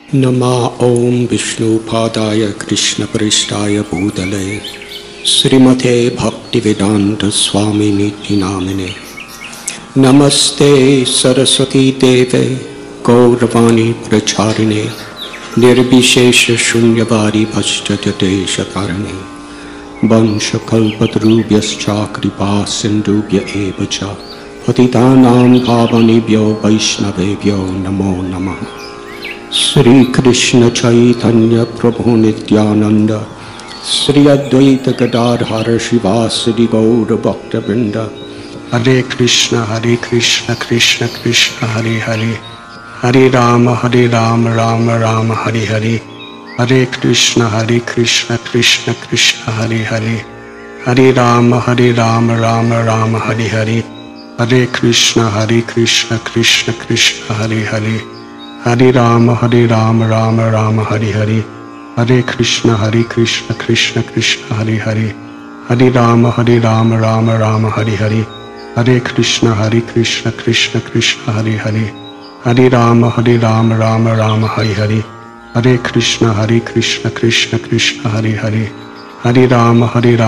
नमः ओं विष्णुपादाय कृष्णप्रेष्ठाय भूतले श्रीमते भक्तिवेदांत स्वामिनिति नामिने। नमस्ते सरस्वती देवे गौरवाणी प्रचारिणे निर्विशेष शून्यवादी भष्टदेशतारिणे वंशकल्पतरुभ्यश्च कृपा सिन्धुभ्य एव च पतितानां पावनेभ्यो वैष्णवेभ्यो नमो नमः। श्री कृष्ण चैतन्य प्रभु नित्यानंद श्री अद्वैत गदाधर शिवासदि गौर भक्तवृंद। हरे कृष्ण कृष्ण कृष्ण हरे हरे, हरे राम राम राम हरे हरे। हरे कृष्ण कृष्ण कृष्ण हरे हरे, हरे राम राम राम हरे हरे। हरे कृष्ण कृष्ण कृष्ण हरे हरे, हरे राम राम राम हरे हरे। हरे कृष्ण कृष्ण कृष्ण हरे हरे, हरे राम राम राम हरे हरे। हरे कृष्ण कृष्ण कृष्ण हरे हरे, हरे राम राम राम हरे हरे। हरे कृष्ण कृष्ण कृष्ण हरे हरे, हरे राम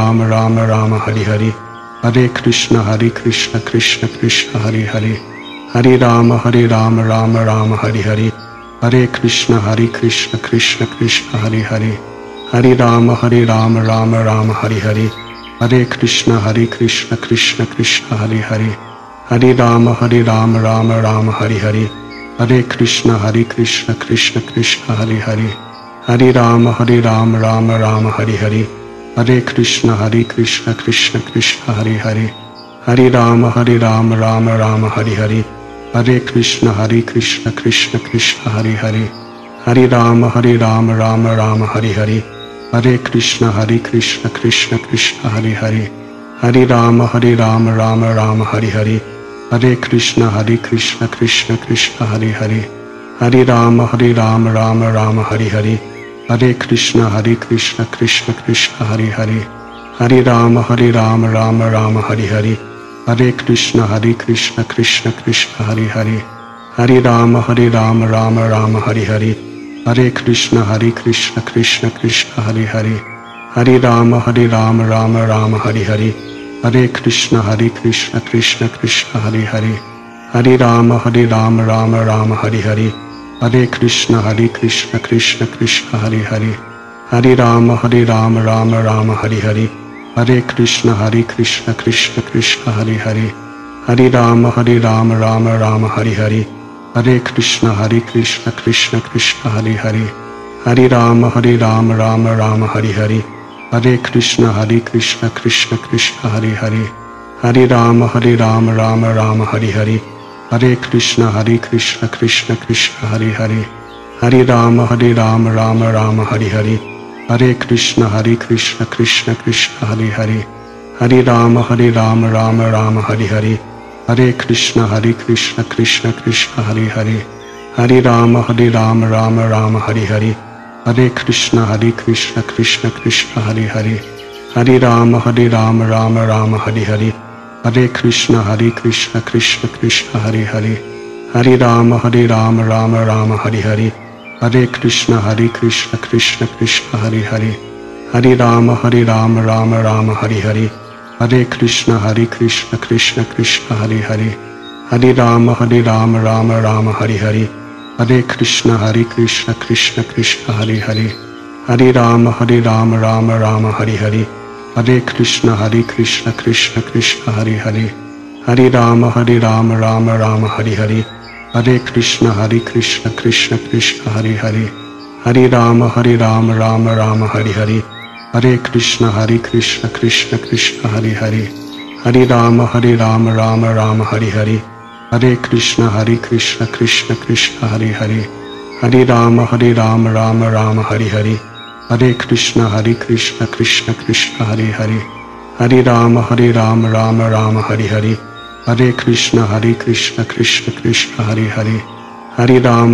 राम राम हरे हरे। हरे कृष्ण कृष्ण कृष्ण हरे हरे, हरे राम राम राम हरे हरे। हरे कृष्ण कृष्ण कृष्ण हरे हरे, हरे राम राम राम हरे हरे। हरे कृष्ण कृष्ण कृष्ण हरे हरे, हरे राम राम राम हरे हरे। हरे कृष्ण कृष्ण कृष्ण हरे हरे, हरे राम राम राम हरे हरे। हरे कृष्ण कृष्ण कृष्ण हरे हरे, हरे राम राम राम हरे हरे। हरे कृष्ण कृष्ण कृष्ण हरे हरे, हरे राम राम राम हरे हरे। हरे कृष्ण कृष्ण कृष्ण हरे हरे, हरे राम राम राम हरे हरे। हरे कृष्ण कृष्ण कृष्ण हरे हरे, हरे राम राम राम हरे हरे। हरे कृष्ण कृष्ण कृष्ण हरे हरे, हरे राम राम राम हरे हरे। हरे कृष्ण कृष्ण कृष्ण हरे हरे, हरे राम राम राम हरे हरे। हरे कृष्ण कृष्ण कृष्ण हरे हरे, हरे राम राम राम हरे हरे। हरे कृष्ण कृष्ण कृष्ण हरे हरे, हरे राम राम राम हरे हरे। हरे कृष्ण कृष्ण कृष्ण हरे हरे, हरे राम राम राम हरे हरे। हरे कृष्ण कृष्ण कृष्ण हरे हरे, हरे राम राम राम हरे हरे। हरे कृष्ण कृष्ण कृष्ण हरे हरे, हरे राम राम राम हरे हरे। हरे कृष्ण कृष्ण कृष्ण हरे हरे, हरे राम राम राम हरे हरे। हरे कृष्ण कृष्ण कृष्ण हरे हरे, हरे राम राम राम हरे हरे। हरे कृष्ण कृष्ण कृष्ण हरे हरे, हरे राम राम राम हरे हरे। हरे कृष्ण कृष्ण कृष्ण हरे हरे, हरे राम राम राम हरे हरे। हरे कृष्ण कृष्ण कृष्ण हरे हरे, हरे राम राम राम हरे हरे। हरे कृष्ण कृष्ण कृष्ण हरे हरे, हरे राम राम राम हरे हरे। हरे कृष्ण कृष्ण कृष्ण हरे हरे, हरे राम राम राम हरे हरे। हरे कृष्ण कृष्ण कृष्ण हरे हरे, हरे राम राम राम हरे हरे। हरे कृष्ण कृष्ण कृष्ण हरे हरे, हरे राम राम राम हरे हरे। हरे कृष्ण कृष्ण कृष्ण हरे हरे, हरे राम राम राम हरे हरे। हरे कृष्ण कृष्ण कृष्ण हरे हरे, हरे राम राम राम हरे हरे। हरे कृष्ण कृष्ण कृष्ण हरे हरे, हरे राम राम राम हरे हरे। हरे कृष्ण कृष्ण कृष्ण हरे हरे, हरे राम राम राम हरे हरे। हरे कृष्ण कृष्ण कृष्ण हरे हरे, हरे राम राम राम हरे हरे। हरे कृष्ण कृष्ण कृष्ण हरे हरे, हरे राम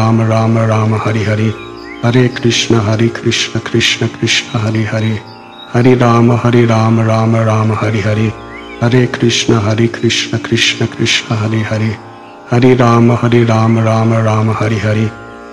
राम राम हरे हरे। हरे कृष्ण कृष्ण कृष्ण हरे हरे, हरे राम राम राम हरे हरे। हरे कृष्ण कृष्ण कृष्ण हरे हरे, हरे Ram Ram Ram Hare Hare.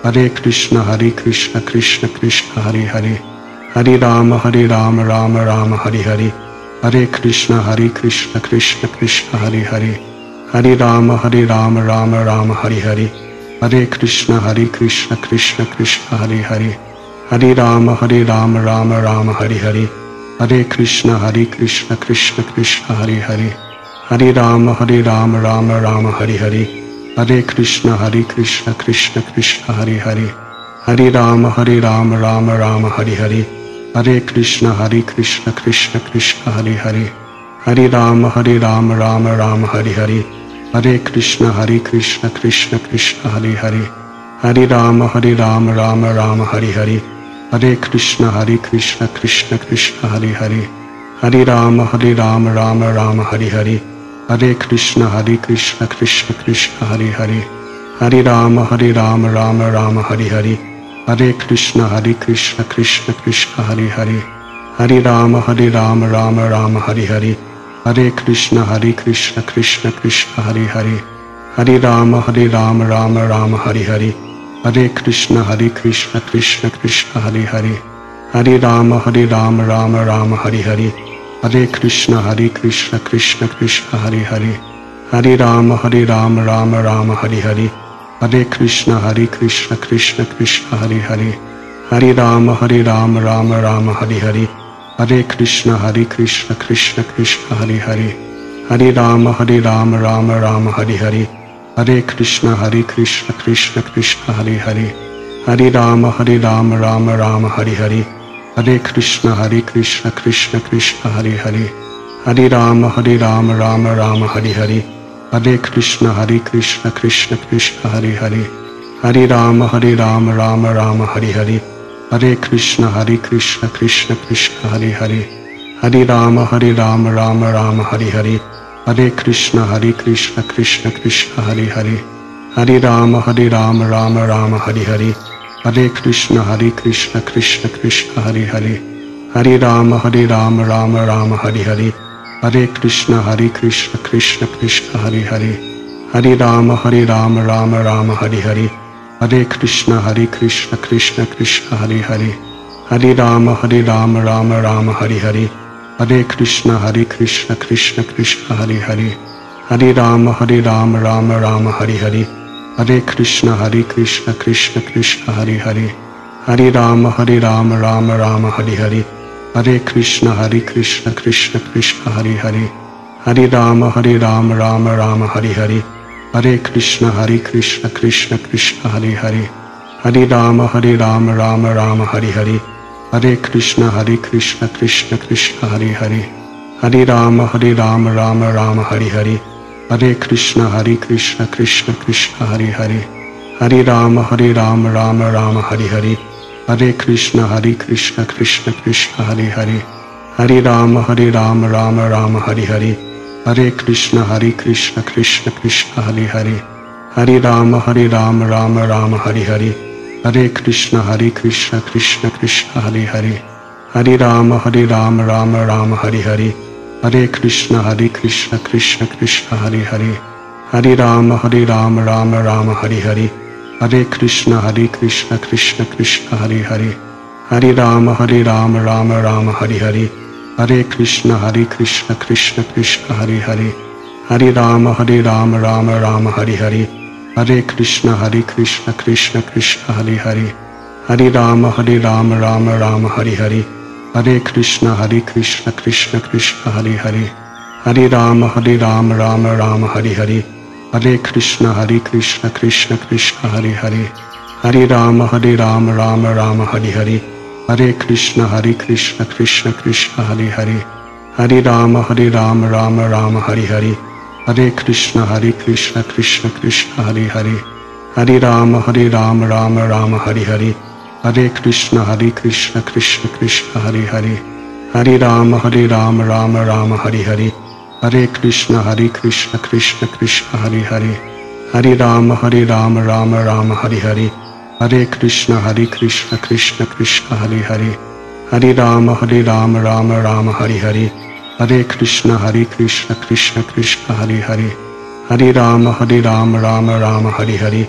Hare Krishna Krishna Krishna Hare Hare, Hare Rama Rama Rama Hare Hare, Hare Krishna Krishna Krishna Hare Hare, Hare Rama Rama Rama Hare Hare, Hare Krishna Krishna Krishna Hare Hare, Hare Rama Rama Rama Hare Hare, Hare Krishna Krishna Krishna Hare Hare, Hare Rama Rama Rama Hare Hare, Hare Krishna Krishna Krishna Hare Hare, Hare Rama Rama Rama Hare Hare, Hare Krishna Krishna Krishna Hare Hare, Hare Rama Rama Rama Hare Hare, Hare Krishna Krishna Krishna Hare Hare, Hare Rama Rama Rama Hare Hare, Hare Krishna Krishna Krishna Hare Hare, Hare Rama Rama Rama Hare Hare, Hare Krishna Krishna Krishna Hare Hare, Hare Rama Rama Rama Hare Hare, Hare Krishna Krishna Krishna Hare Hare, Hare Rama Rama Rama Hare Hare, Hare Krishna Krishna Krishna Hare Hare, Hare Rama Rama Rama Hare Hare, Hare Krishna Krishna Krishna Hare Hare, Hare Rama Rama Rama Hare Hare, Hare Krishna Krishna Krishna Hare Hare, Hare Rama Rama Rama Hare Hare, Hare Krishna Krishna Krishna Hare Hare, Hare Rama Rama Rama Hare Hare, Hare Krishna Krishna Krishna Hare Hare, Hare Rama Rama Rama Hare Hare, Hare Krishna Krishna Krishna Hare Hare, Hare Rama Rama Rama Hare Hare, Hare Krishna Krishna Krishna Hare Hare, Hare Rama Rama Rama Hare Hare, Hare Krishna Krishna Krishna Hare Hare, Hare Rama Rama Rama Hare Hare, Hare Krishna Krishna Krishna Hare Hare, Hare Rama Rama Rama Hare Hare, Hare Krishna Krishna Krishna Hare Hare, Hare Rama Rama Rama Hare Hare, Hare Krishna Krishna Krishna Hare Hare, Hare Rama Rama Rama Hare Hare, Hare Krishna Krishna Krishna Hare Hare, Hare Rama Rama Rama Hare Hare, Hare Krishna Krishna Krishna Hare Hare, Hare Rama Rama Rama Hare Hare, Hare Krishna Krishna Krishna Hare Hare, Hare Rama Rama Rama Hare Hare, Hare Krishna Krishna Krishna Hare Hare, Hare Rama Rama Rama Hare Hare, Hare Krishna Krishna Krishna Hare Hare, Hare Rama Rama Rama Hare Hare, Hare Krishna Krishna Krishna Hare Hare, Hare Rama Rama Rama Hare Hare, Hare Krishna Krishna Krishna Hare Hare, Hare Rama Rama Rama Hare Hare, Hare Krishna Krishna Krishna Hare Hare, Hare Rama Rama Rama Hare Hare, Hare Krishna Krishna Krishna Hare Hare, Hare Rama Rama Rama Hare Hare, Hare Krishna Krishna Krishna Hare Hare, Hare Rama Rama Rama Hare Hare, Hare Krishna Krishna Krishna Hare Hare, Hare Rama Rama Rama Hare Hare, Hare Krishna Krishna Krishna Hare Hare, Hare Rama Rama Rama Hare Hare, Hare Krishna Krishna Krishna Hare Hare, Hare Rama Rama Rama Hare Hare, Hare Krishna Krishna Krishna Hare Hare, Hare Rama Rama Rama Hare Hare, Hare Krishna Krishna Krishna Hare Hare, Hare Rama Rama Rama Hare Hare, Hare Krishna Krishna Krishna Hare Hare, Hare Rama Rama Rama Hare Hare, Hare Krishna Krishna Krishna Hare Hare, Hare Rama Rama Rama Hare Hare, Hare Krishna Krishna Krishna Hare Hare, Hare Rama Rama Rama Hare Hare, Hare Krishna Krishna Krishna Hare Hare, Hare Rama Rama Rama Hare Hare, Hare Krishna Krishna Krishna Hare Hare, Hare Rama Rama Rama Hare Hare, Hare Krishna Krishna Krishna Hare Hare, Hare Rama Rama Rama Hare Hare, Hare Krishna Krishna Krishna Hare Hare, Hare Rama Rama Rama Hare Hare, Hare Krishna Krishna Krishna Hare Hare, Hare Rama Rama Rama Hare Hare,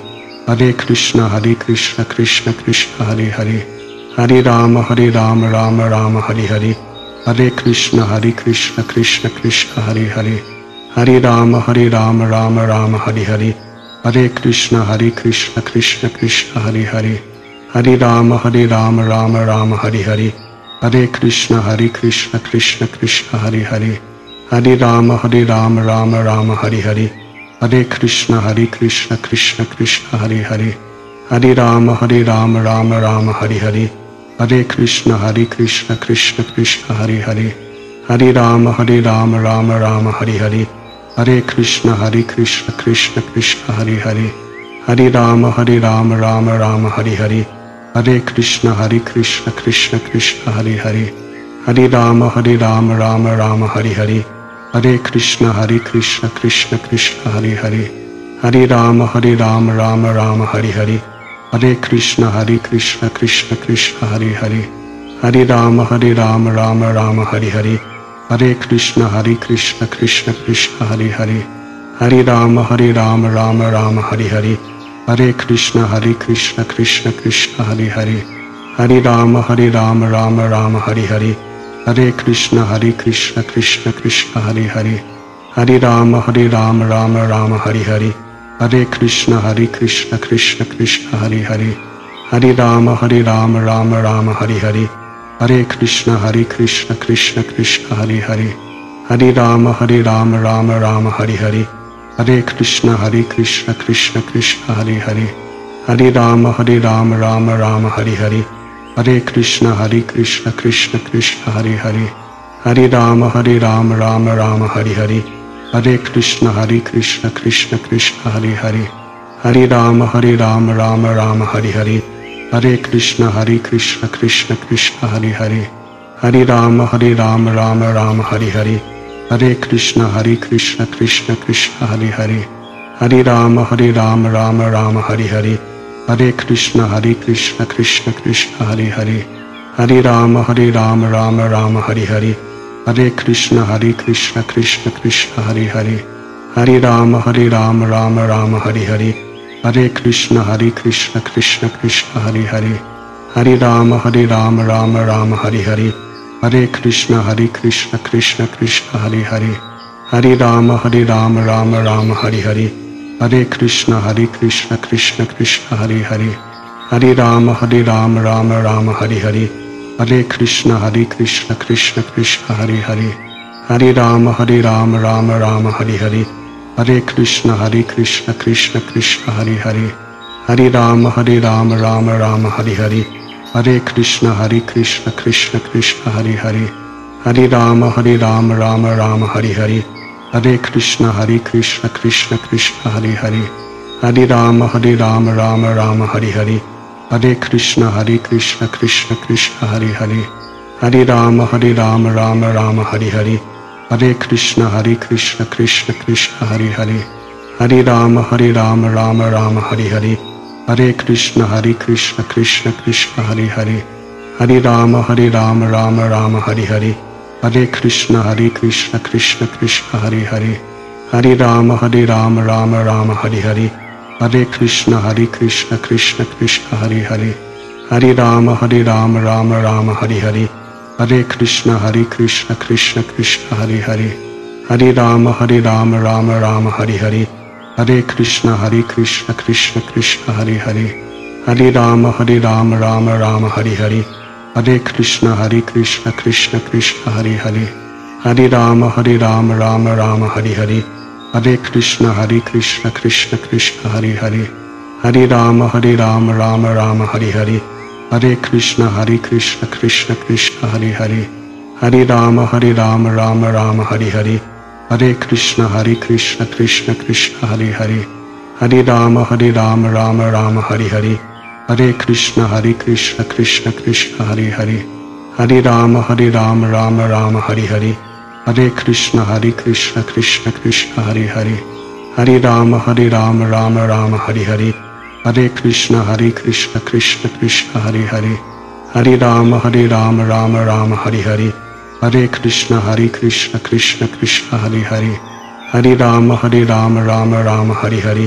Hare Krishna Krishna Krishna Hare Hare, Hare Rama Rama Rama Hare Hare, Hare Krishna Krishna Krishna Hare Hare, Hare Rama Rama Rama Hare Hare, Hare Krishna Krishna Krishna Hare Hare, Hare Rama Rama Rama Hare Hare, Hare Krishna Krishna Krishna Hare Hare, Hare Rama Rama Rama Hare Hare, Hare Krishna Krishna Krishna Hare Hare, Hare Rama Rama Rama Hare Hare, Hare Krishna Krishna Krishna Hare Hare, Hare Rama Rama Rama Hare Hare, Hare Krishna Krishna Krishna Hare Hare, Hare Rama Rama Rama Hare Hare, Hare Krishna Krishna Krishna Hare Hare, Hare Rama Rama Rama Hare Hare, Hare Krishna Krishna Krishna Hare Hare, Hare Rama Rama Rama Hare Hare, Hare Krishna Krishna Krishna Hare Hare, Hare Rama Rama Rama Hare Hare, Hare Krishna Krishna Krishna Hare Hare, Hare Rama Rama Rama Hare Hare, Hare Krishna Krishna Krishna Hare Hare, Hare Rama Rama Rama Hare Hare, Hare Krishna Krishna Krishna Hare Hare, Hare Rama Rama Rama Hare Hare, Hare Krishna Krishna Krishna Hare Hare, Hare Rama Rama Rama Hare Hare, Hare Krishna Krishna Krishna Hare Hare, Hare Rama Rama Rama Hare Hare, Hare Krishna Krishna Krishna Hare Hare, Hare Rama Rama Rama Hare Hare, Hare Krishna Krishna Krishna Hare Hare, Hare Rama Rama Rama Hare Hare, Hare Krishna Krishna Krishna Hare Hare, Hare Rama Rama Rama Hare Hare, Hare Krishna Krishna Krishna Hare Hare, Hare Rama Rama Rama Hare Hare, Hare Krishna Krishna Krishna Hare Hare, Hare Rama Rama Rama Hare Hare, Hare Krishna Krishna Krishna Hare Hare, Hare Rama Rama Rama Hare Hare, Hare Krishna Krishna Krishna Hare Hare, Hare Rama Rama Rama Hare Hare, Hare Krishna Krishna Krishna Hare Hare, Hare Rama Rama Rama Hare Hare, Hare Krishna Krishna Krishna Hare Hare, Hare Rama Rama Rama Hare Hare, Hare Krishna Krishna Krishna Hare Hare, Hare Rama Rama Rama Hare Hare, Hare Krishna Krishna Krishna Hare Hare, Hare Rama Rama Rama Hare Hare, Hare Krishna Krishna Krishna Hare Hare, Hare Rama Rama Rama Hare Hare, Hare Krishna Krishna Krishna Hare Hare, Hare Rama Rama Rama Hare Hare, Hare Krishna Krishna Krishna Hare Hare, Hare Rama Rama Rama Hare Hare, Hare Krishna Krishna Krishna Hare Hare, Hare Rama Rama Rama Hare Hare, Hare Krishna Krishna Krishna Hare Hare, Hare Rama Rama Rama Hare Hare, Hare Krishna Krishna Krishna Hare Hare, Hare Rama Rama Rama Hare Hare, Hare Krishna Krishna Krishna Hare Hare, Hare Rama Rama Rama Hare Hare, Hare Krishna Krishna Krishna Hare Hare, Hare Rama Rama Rama Hare Hare, Hare Krishna Krishna Krishna Hare Hare, Hare Rama Rama Rama Hare Hare, Hare Krishna Krishna Krishna Hare Hare, Hare Rama Rama Rama Hare Hare, Hare Krishna Krishna Krishna Hare Hare, Hare Rama Rama Rama Hare Hare, Hare Krishna Krishna Krishna Hare Hare, Hare Rama Rama Rama Hare Hare, Hare Krishna Krishna Krishna Hare Hare, Hare Rama Rama Rama Hare Hare, Hare Krishna Krishna Krishna Hare Hare, Hare Rama Rama Rama Hare Hare, Hare Krishna Krishna Krishna Hare Hare, Hare Rama Rama Rama Hare Hare, Hare Krishna Krishna Krishna Hare Hare, Hare Rama Rama Rama Hare Hare, Hare Krishna Krishna Krishna Hare Hare, Hare Rama Rama Rama Hare Hare, Hare Krishna Krishna Krishna Hare Hare, Hare Rama Rama Rama Hare Hare,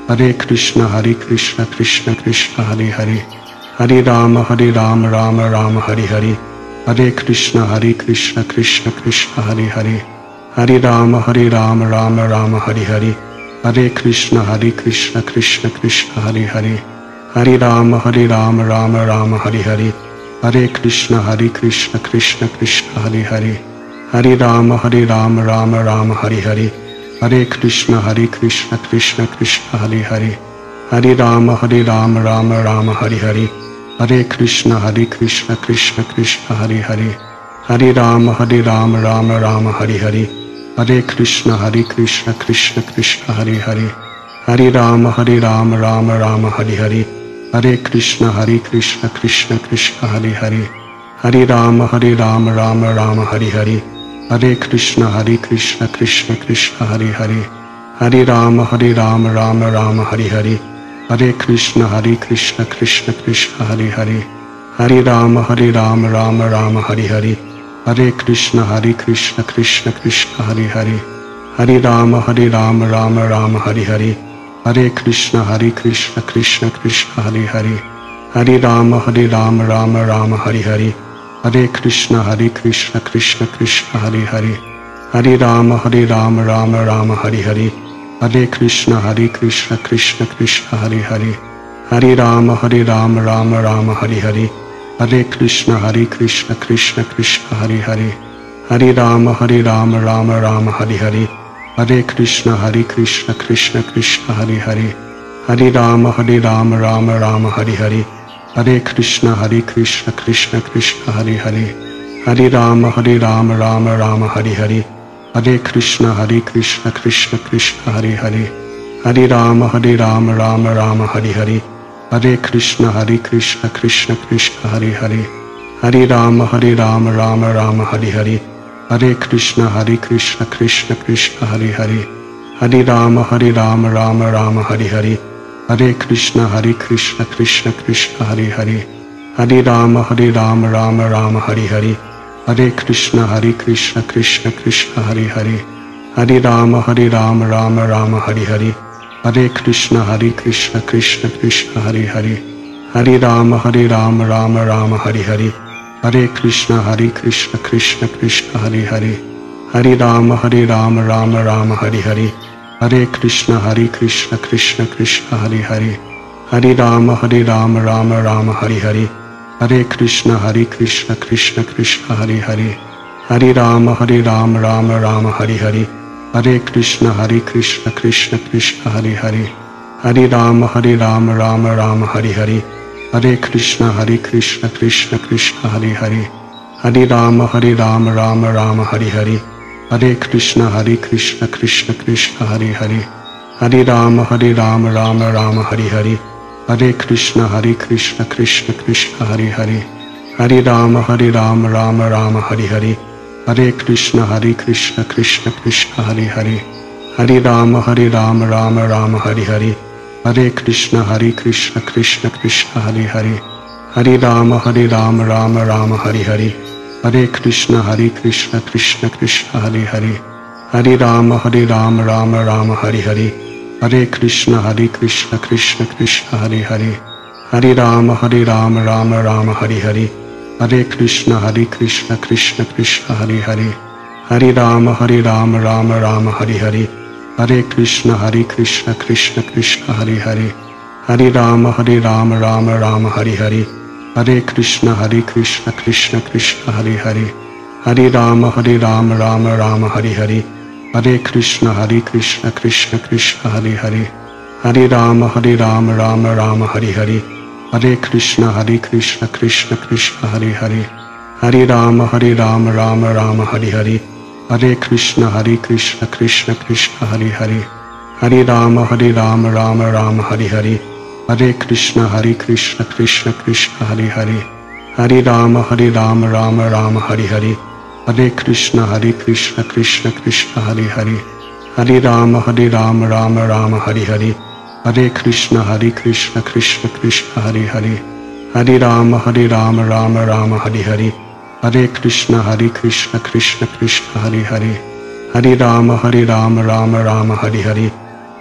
Hare Krishna Krishna Krishna Hare Hare, Hare Rama Rama Rama Hare Hare, Hare Krishna Krishna Krishna Hare Hare, Hare Rama Rama Rama Hare Hare, Hare Krishna Krishna Krishna Hare Hare, Hare Rama Rama Rama Hare Hare, Hare Krishna Krishna Krishna Hare Hare, Hare Rama Rama Rama Hare Hare, Hare Krishna Krishna Krishna Hare Hare, Hare Rama Rama Rama Hare Hare, Hare Krishna Krishna Krishna Hare Hare, Hare Rama Rama Rama Hare Hare, Hare Krishna Krishna Krishna Hare Hare, Hare Rama Rama Rama Hare Hare, Hare Krishna Krishna Krishna Hare Hare, Hare Rama Rama Rama Hare Hare, Hare Krishna Krishna Krishna Hare Hare, Hare Rama Rama Rama Hare Hare, Hare Krishna Krishna Krishna Hare Hare, Hare Rama Rama Rama Hare Hare, Hare Krishna Krishna Krishna Hare Hare, Hare Rama Rama Rama Hare Hare, Hare Krishna Krishna Krishna Hare Hare, Hare Rama Rama Rama Hare Hare, Hare Krishna Krishna Krishna Hare Hare, Hare Rama Rama Rama Hare Hare, Hare Krishna Krishna Krishna Hare Hare, Hare Rama Rama Rama Hare Hare, Hare Krishna Krishna Krishna Hare Hare, Hare Rama Rama Rama Hare Hare, Hare Krishna Krishna Krishna Hare Hare, Hare Rama Rama Rama Hare Hare, Hare Krishna Krishna Krishna Hare Hare, Hare Rama Rama Rama Hare Hare, Hare Krishna Krishna Krishna Hare Hare, Hare Rama Rama Rama Hare Hare, Hare Krishna Krishna Krishna Hare Hare, Hare Rama Rama Rama Hare Hare, Hare Krishna Krishna Krishna Hare Hare, Hare Rama Rama Rama Hare Hare, Hare Krishna Krishna Krishna Hare Hare, Hare Rama Rama Rama Hare Hare, Hare Krishna Krishna Krishna Hare Hare, Hare Rama Rama Rama Hare Hare, Hare Krishna Krishna Krishna Hare Hare, Hare Rama Rama Rama Hare Hare, Hare Krishna Krishna Krishna Hare Hare, Hare Rama Rama Rama Hare Hare, Hare Krishna Krishna Krishna Hare Hare, Hare Rama Rama Rama Hare Hare, Hare Krishna Krishna Krishna Hare Hare, Hare Rama Rama Rama Hare Hare, Hare Krishna Krishna Krishna Hare Hare, Hare Rama Rama Rama Hare Hare, Hare Krishna Krishna Krishna Hare Hare, Hare Rama Rama Rama Hare Hare, Hare Krishna Krishna Krishna Hare Hare, Hare Rama Rama Rama Hare Hare, Hare Krishna Krishna Krishna Hare Hare, Hare Rama Rama Rama Hare Hare, Hare Krishna Krishna Krishna Hare Hare, Hare Rama Rama Rama Hare Hare, Hare Krishna Krishna Krishna Hare Hare, Hare Rama Rama Rama Hare Hare, Hare Krishna Krishna Krishna Hare Hare, Hare Rama Rama Rama Hare Hare, Hare Krishna Krishna Krishna Hare Hare, Hare Rama Rama Rama Hare Hare, Hare Krishna Krishna Krishna Hare Hare, Hare Rama Rama Rama Hare Hare, Hare Krishna Krishna Krishna Hare Hare, Hare Rama Rama Rama Hare Hare, Hare Krishna Krishna Krishna Hare Hare, Hare Rama Rama Rama Hare Hare, Hare Krishna Krishna Krishna Hare Hare, Hare Rama Rama Rama Hare Hare, Hare Krishna Krishna Krishna Hare Hare, Hare Rama Rama Rama Hare Hare, Hare Krishna Krishna Krishna Hare Hare, Hare Rama Rama Rama Hare Hare, Hare Krishna Krishna Krishna Hare Hare, Hare Rama Rama Rama Hare Hare, Hare Krishna Krishna Krishna Hare Hare, Hare Rama Rama Rama Hare Hare, Hare Krishna Krishna Krishna Hare Hare, Hare Rama Rama Rama Hare Hare, Hare Krishna Krishna Krishna Hare Hare, Hare Rama Rama Rama Hare Hare,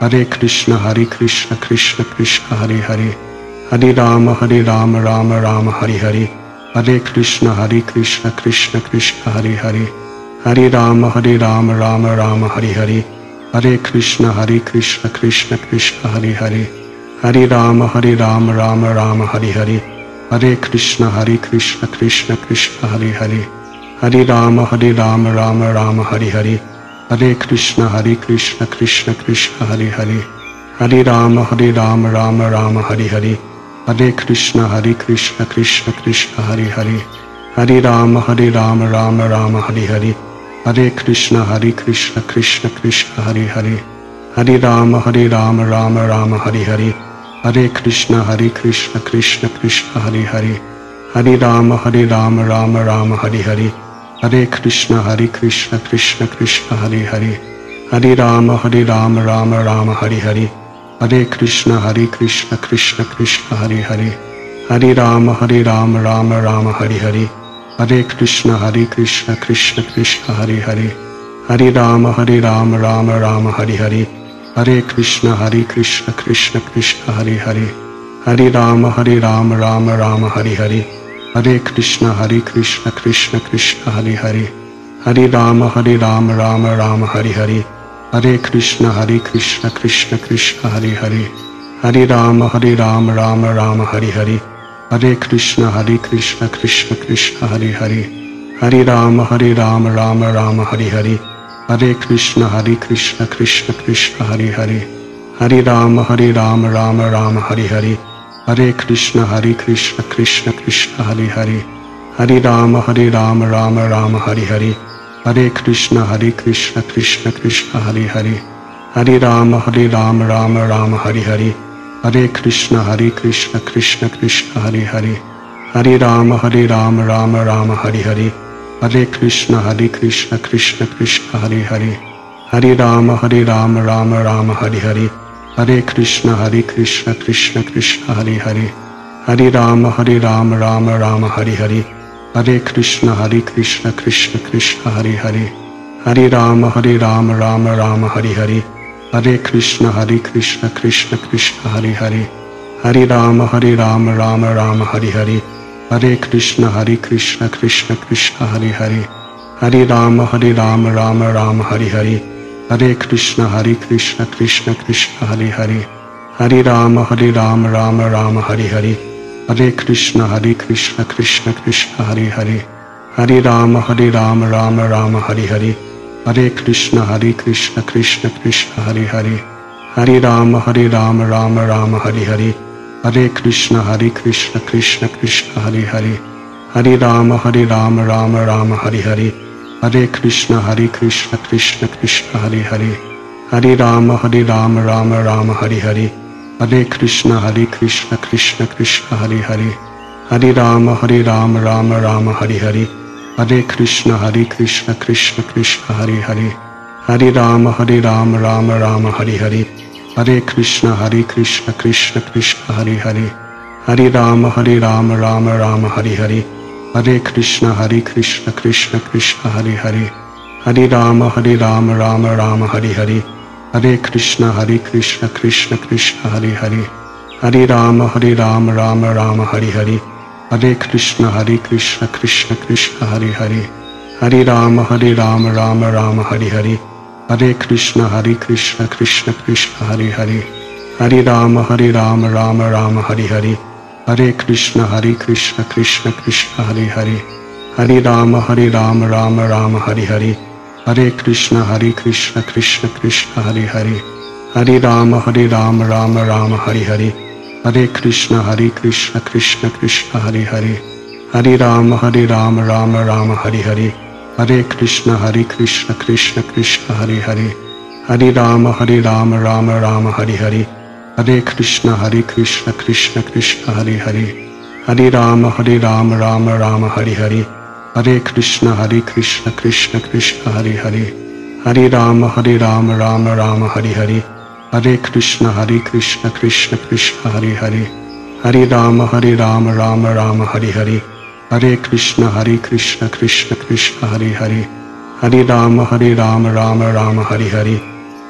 Hare Krishna Krishna Krishna Hare Hare, Hare Rama Rama Rama Hare Hare, Hare Krishna Krishna Krishna Hare Hare, Hare Rama Rama Rama Hare Hare, Hare Krishna Krishna Krishna Hare Hare, Hare Rama Rama Rama Hare Hare, Hare Krishna Krishna Krishna Hare Hare, Hare Rama Rama Rama Hare Hare, Hare Krishna Krishna Krishna Hare Hare, Hare Rama Rama Rama Hare Hare, Hare Krishna Krishna Krishna Hare Hare, Hare Rama Rama Rama Hare Hare, Hare Krishna Krishna Krishna Hare Hare, Hare Rama Rama Rama Hare Hare, Hare Krishna Krishna Krishna Hare Hare, Hare Rama Rama Rama Hare Hare, Hare Krishna Krishna Krishna Hare Hare, Hare Rama Rama Rama Hare Hare, Hare Krishna Krishna Krishna Hare Hare, Hare Rama Rama Rama Hare Hare, Hare Krishna Krishna Krishna Hare Hare, Hare Rama Rama Rama Hare Hare, Hare Krishna Krishna Krishna Hare Hare, Hare Rama Rama Rama Hare Hare, Hare Krishna Krishna Krishna Hare Hare, Hare Rama Rama Rama Hare Hare, Hare Krishna Krishna Krishna Hare Hare, Hare Rama Rama Rama Hare Hare, Hare Krishna Krishna Krishna Hare Hare, Hare Rama Rama Rama Hare Hare, Hare Krishna Krishna Krishna Hare Hare, Hare Rama Rama Rama Hare Hare, Hare Krishna Krishna Krishna Hare Hare, Hare Rama Rama Rama Hare Hare, Hare Krishna Krishna Krishna Hare Hare, Hare Rama Rama Rama Hare Hare, Hare Krishna Krishna Krishna Hare Hare, Hare Rama Rama Rama Hare Hare, Hare Krishna Krishna Krishna Hare Hare, Hare Rama Rama Rama Hare Hare, Hare Krishna Krishna Krishna Hare Hare, Hare Rama Rama Rama Hare Hare, Hare Krishna Krishna Krishna Hare Hare, Hare Rama Rama Rama Hare Hare, Hare Krishna Krishna Krishna Hare Hare, Hare Rama Rama Rama Hare Hare, Hare Krishna Krishna Krishna Hare Hare, Hare Rama Rama Rama Hare Hare, Hare Krishna Krishna Krishna Hare Hare, Hare Rama Rama Rama Hare Hare, Hare Krishna Krishna Krishna Hare Hare, Hare Rama Rama Rama Hare Hare, Hare Krishna Krishna Krishna Hare Hare, Hare Rama Rama Rama Hare Hare, Hare Krishna Krishna Krishna Hare Hare, Hare Rama Rama Rama Hare Hare, Hare Krishna Krishna Krishna Hare Hare, Hare Rama Rama Rama Hare Hare, Hare Krishna Krishna Krishna Hare Hare, Hare Rama Rama Rama Hare Hare, Hare Krishna Krishna Krishna Hare Hare, Hare Rama Rama Rama Hare Hare, Hare Krishna Krishna Krishna Hare Hare, Hare Rama Rama Rama Hare Hare, Hare Krishna Krishna Krishna Hare Hare, Hare Rama Rama Rama Hare Hare, Hare Krishna Krishna Krishna Hare Hare, Hare Rama Rama Rama Hare Hare, Hare Krishna Krishna Krishna Hare Hare, Hare Rama Rama Rama Hare Hare, Hare Krishna Krishna Krishna Hare Hare, Hare Rama Rama Rama Hare Hare, Hare Krishna Krishna Krishna Hare Hare, Hare Rama Rama Rama Hare Hare, Hare Krishna Krishna Krishna Hare Hare, Hare Rama Rama Rama Hare Hare, Hare Krishna Krishna Krishna Hare Hare, Hare Rama Rama Rama Hare Hare, Hare Krishna Krishna Krishna Hare Hare, Hare Rama Rama Rama Hare Hare, Hare Krishna Krishna Krishna Hare Hare, Hare Rama Rama Rama Hare Hare, Hare Krishna Krishna Krishna Hare Hare, Hare Rama Rama Rama Hare Hare, Hare Krishna Krishna Krishna Hare Hare, Hare Rama Rama Rama Hare Hare, Hare Krishna Krishna Krishna Hare Hare, Hare Rama Rama Rama Hare Hare,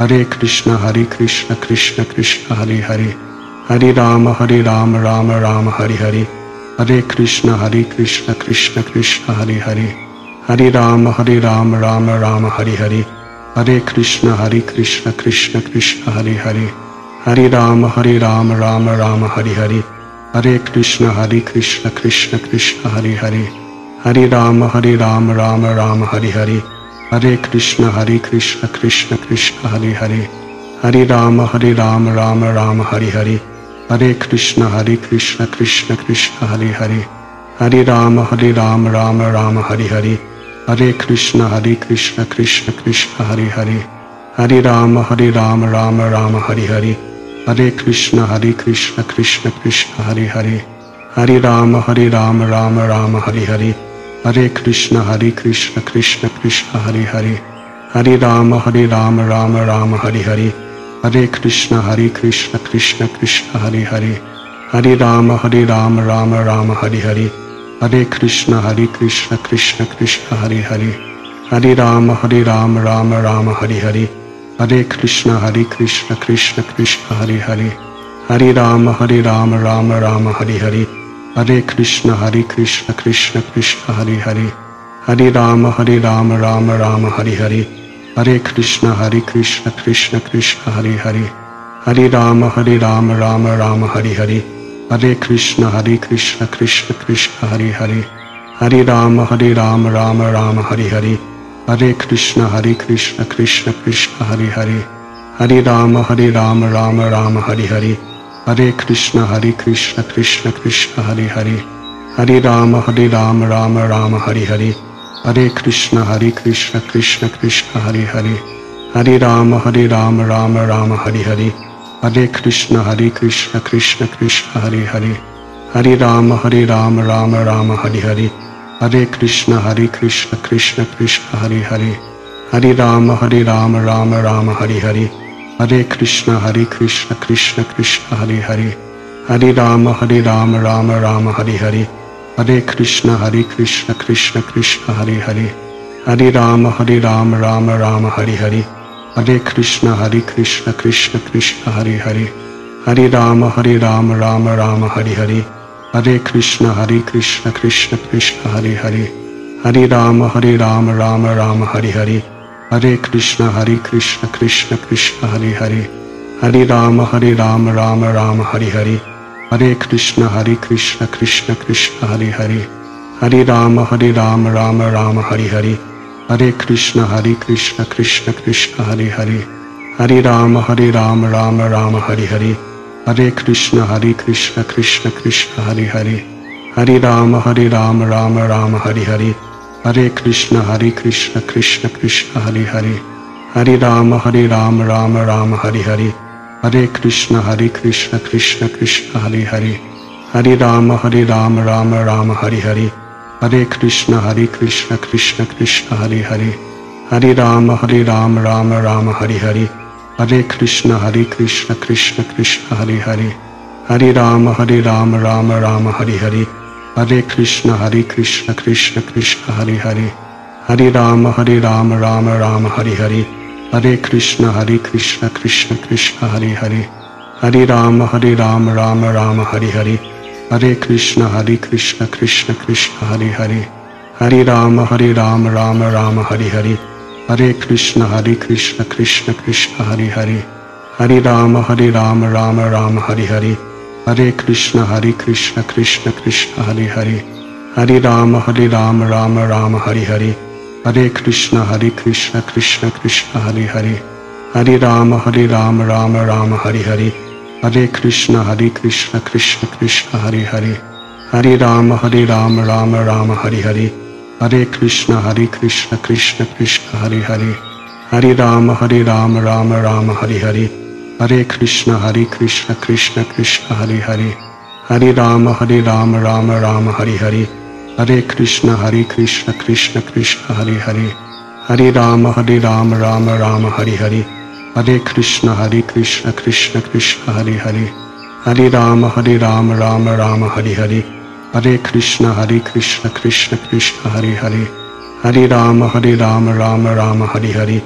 Hare Krishna Krishna Krishna Hare Hare, Hare Rama Rama Rama Hare Hare, Hare Krishna Krishna Krishna Hare Hare, Hare Rama Rama Rama Hare Hare, Hare Krishna Krishna Krishna Hare Hare, Hare Rama Rama Rama Hare Hare, Hare Krishna Krishna Krishna Hare Hare, Hare Rama Rama Rama Hare Hare, Hare Krishna Krishna Krishna Hare Hare, Hare Rama Rama Rama Hare Hare, Hare Krishna Krishna Krishna Hare Hare, Hare Rama Rama Rama Hare Hare, Hare Krishna Krishna Krishna Hare Hare, Hare Rama Rama Rama Hare Hare, Hare Krishna Krishna Krishna Hare Hare, Hare Rama Rama Rama Hare Hare, Hare Krishna Krishna Krishna Hare Hare, Hare Rama Rama Rama Hare Hare, Hare Krishna Krishna Krishna Hare Hare, Hare Rama Rama Rama Hare Hare, Hare Krishna Krishna Krishna Hare Hare, Hare Rama Rama Rama Hare Hare, Hare Krishna Krishna Krishna Hare Hare, Hare Rama Rama Rama Hare Hare, Hare Krishna Krishna Krishna Hare Hare, Hare Rama Rama Rama Hare Hare, Hare Krishna Krishna Krishna Hare Hare, Hare Rama Rama Rama Hare Hare, Hare Krishna Krishna Krishna Hare Hare, Hare Rama Rama Rama Hare Hare, Hare Krishna Krishna Krishna Hare Hare, Hare Rama Rama Rama Hare Hare, Hare Krishna Krishna Krishna Hare Hare, Hare Rama Rama Rama Hare Hare, Hare Krishna Krishna Krishna Hare Hare, Hare Rama Rama Rama Hare Hare, Hare Krishna Krishna Krishna Hare Hare, Hare Rama Rama Rama Hare Hare, Hare Krishna Krishna Krishna Hare Hare, Hare Rama Rama Rama Hare Hare, Hare Krishna Krishna Krishna Hare Hare, Hare Rama Rama Rama Hare Hare, Hare Krishna Krishna Krishna Hare Hare, Hare Rama Rama Rama Hare Hare, Hare Krishna Krishna Krishna Hare Hare, Hare Rama Rama Rama Hare Hare, Hare Krishna Krishna Krishna Hare Hare, Hare Rama Rama Rama Hare Hare, Hare Krishna Krishna Krishna Hare Hare, Hare Rama Rama Rama Hare Hare, Hare Krishna Krishna Krishna Hare Hare, Hare Rama Rama Rama Hare Hare, Hare Krishna Krishna Krishna Hare Hare, Hare Rama Rama Rama Hare Hare, Hare Krishna Krishna Krishna Hare Hare, Hare Rama Rama Rama Hare Hare, Hare Krishna Krishna Krishna Hare Hare, Hare Rama Rama Rama Hare Hare, Hare Krishna Krishna Krishna Hare Hare, Hare Rama Rama Rama Hare Hare, Hare Krishna Krishna Krishna Hare Hare, Hare Rama Rama Rama Hare Hare, Hare Krishna Krishna Krishna Hare Hare, Hare Rama Rama Rama Hare Hare, Hare Krishna Krishna Krishna Hare Hare, Hare Rama Rama Rama Hare Hare, Hare Krishna Krishna Krishna Hare Hare, Hare Rama Rama Rama Hare Hare, Hare Krishna Krishna Krishna Hare Hare, Hare Rama Rama Rama Hare Hare, Hare Krishna Krishna Krishna Hare Hare, Hare Rama Rama Rama Hare Hare, Hare Krishna Krishna Krishna Hare Hare, Hare Rama Rama Rama Hare Hare, Hare Krishna Krishna Krishna Hare Hare, Hare Rama Rama Rama Hare Hare, Hare Krishna Krishna Krishna Hare Hare, Hare Rama Rama Rama Hare Hare, Hare Krishna Krishna Krishna Hare Hare, Hare Rama Rama Rama Hare Hare, Hare Krishna Krishna Krishna Hare Hare, Hare Rama Rama Rama Hare Hare, Hare Krishna Krishna Krishna Hare Hare, Hare Rama Rama Rama Hare Hare, Hare Krishna Krishna Krishna Hare Hare, Hare Rama Rama Rama Hare Hare, Hare Krishna Krishna Krishna Hare Hare, Hare Rama Rama Rama Hare Hare,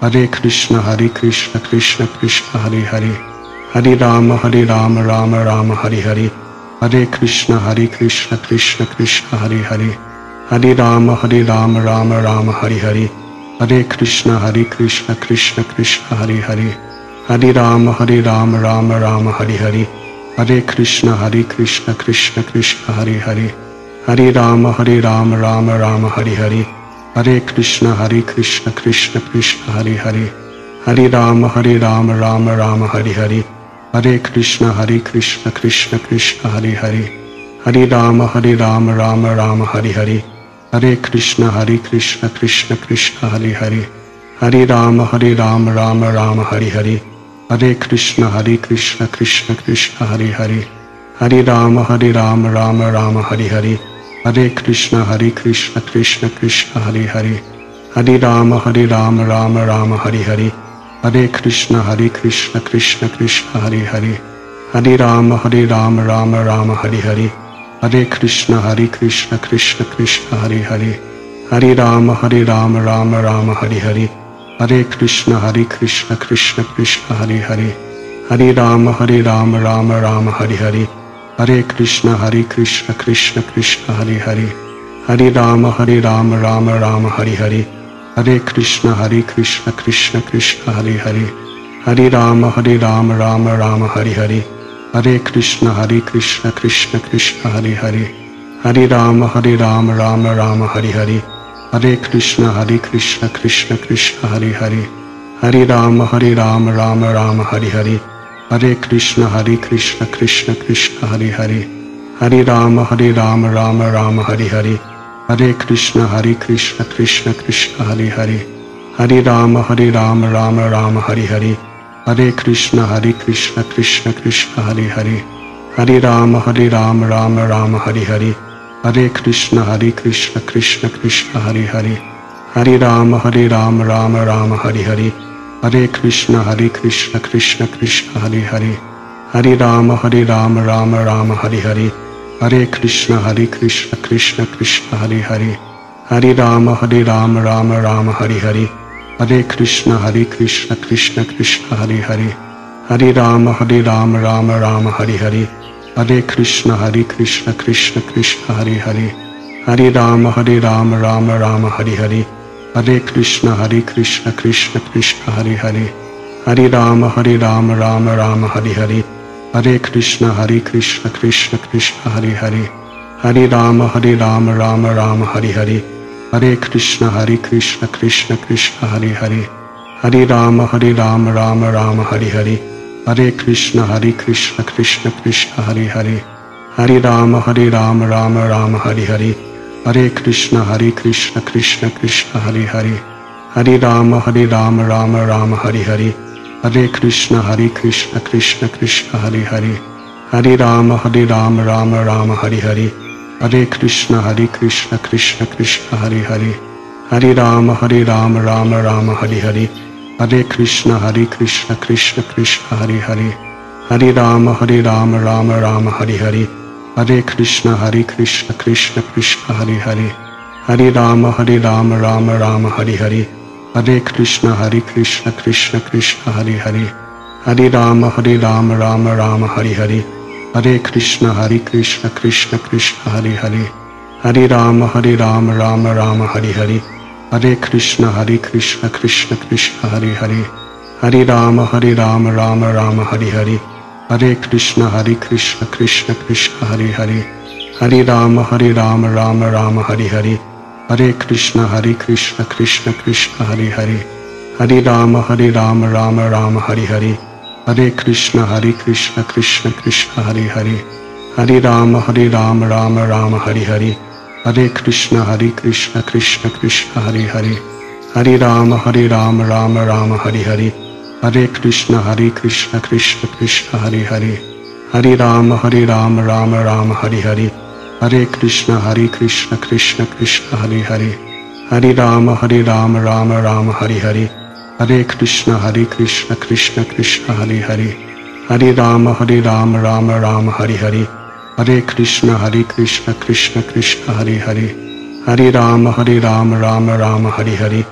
Hare Krishna Krishna Krishna Hare Hare, Hare Rama Rama Rama Hare Hare, Hare Krishna Krishna Krishna Hare Hare, Hare Rama Rama Rama Hare Hare, Hare Krishna Krishna Krishna Hare Hare, Hare Rama Rama Rama Hare Hare, Hare Krishna Krishna Krishna Hare Hare, Hare Rama Rama Rama Hare Hare, Hare Krishna Krishna Krishna Hare Hare, Hare Rama Rama Rama Hare Hare, Hare Krishna Krishna Krishna Hare Hare, Hare Rama Rama Rama Hare Hare, Hare Krishna Krishna Krishna Hare Hare, Hare Rama Rama Rama Hare Hare, Hare Krishna Krishna Krishna Hare Hare, Hare Rama Rama Rama Hare Hare, Hare Krishna Krishna Krishna Hare Hare, Hare Rama Rama Rama Hare Hare, Hare Krishna Krishna Krishna Hare Hare, Hare Rama Rama Rama Hare Hare, Hare Krishna Krishna Krishna Hare Hare, Hare Rama Rama Rama Hare Hare, Hare Krishna Krishna Krishna Hare Hare, Hare Rama Rama Rama Hare Hare, Hare Krishna Krishna Krishna Hare Hare, Hare Rama Rama Rama Hare Hare, Hare Krishna Krishna Krishna Hare Hare, Hare Rama Rama Rama Hare Hare, Hare Krishna Krishna Krishna Hare Hare, Hare Rama Rama Rama Hare Hare, Hare Krishna Krishna Krishna Hare Hare, Hare Rama Rama Rama Hare Hare, Hare Krishna Krishna Krishna Hare Hare, Hare Rama Rama Rama Hare Hare, Hare Krishna Krishna Krishna Hare Hare, Hare Rama Rama Rama Hare Hare, Hare Krishna Krishna Krishna Hare Hare, Hare Rama Rama Rama Hare Hare, Hare Krishna Krishna Krishna Hare Hare, Hare Rama Rama Rama Hare Hare, Hare Krishna Krishna Krishna Hare Hare, Hare Rama Rama Rama Hare Hare, Hare Krishna Krishna Krishna Hare Hare, Hare Rama Rama Rama Hare Hare, Hare Krishna Krishna Krishna Hare Hare, Hare Rama Rama Rama Hare Hare, Hare Krishna Krishna Krishna Hare Hare, Hare Rama Rama Rama Hare Hare, Hare Krishna Krishna Krishna Hare Hare, Hare Rama Rama Rama Hare Hare, Hare Krishna Krishna Krishna Hare Hare, Hare Rama Rama Rama Hare Hare, Hare Krishna Krishna Krishna Hare Hare, Hare Rama Rama Rama Hare Hare, Hare Krishna Krishna Krishna Hare Hare, Hare Rama Rama Rama Hare Hare, Hare Krishna Krishna Krishna Hare Hare, Hare Rama Rama Rama Hare Hare, Hare Krishna Krishna Krishna Hare Hare, Hare Rama Rama Rama Hare Hare, Hare Krishna Krishna Krishna Hare Hare, Hare Rama Rama Rama Hare Hare, Hare Krishna Krishna Krishna Hare Hare, Hare Rama Rama Rama Hare Hare, Hare Krishna Krishna Krishna Hare Hare, Hare Rama Rama Rama Hare Hare, Hare Krishna Krishna Krishna Hare Hare, Hare Rama Rama Rama Hare Hare, Hare Krishna Krishna Krishna Hare Hare, Hare Rama Rama Rama Hare Hare, Hare Krishna Krishna Krishna Hare Hare, Hare Rama Rama Rama Hare Hare, Hare Krishna Krishna Krishna Hare Hare, Hare Rama Rama Rama Hare Hare, Hare Krishna Krishna Krishna Hare Hare, Hare Rama Rama Rama Hare Hare, Hare Krishna Krishna Krishna Hare Hare, Hare Rama Rama Rama Hare Hare, Hare Krishna Krishna Krishna Hare Hare, Hare Rama Rama Rama Hare Hare, Hare Krishna Krishna Krishna Hare Hare, Hare Rama Rama Rama Hare Hare, Hare Krishna Krishna Krishna Hare Hare, Hare Rama Rama Rama Hare Hare, Hare Krishna Krishna Krishna Hare Hare, Hare Rama Rama Rama Hare Hare, Hare Krishna Krishna Krishna Hare Hare, Hare Rama Rama Rama Hare Hare,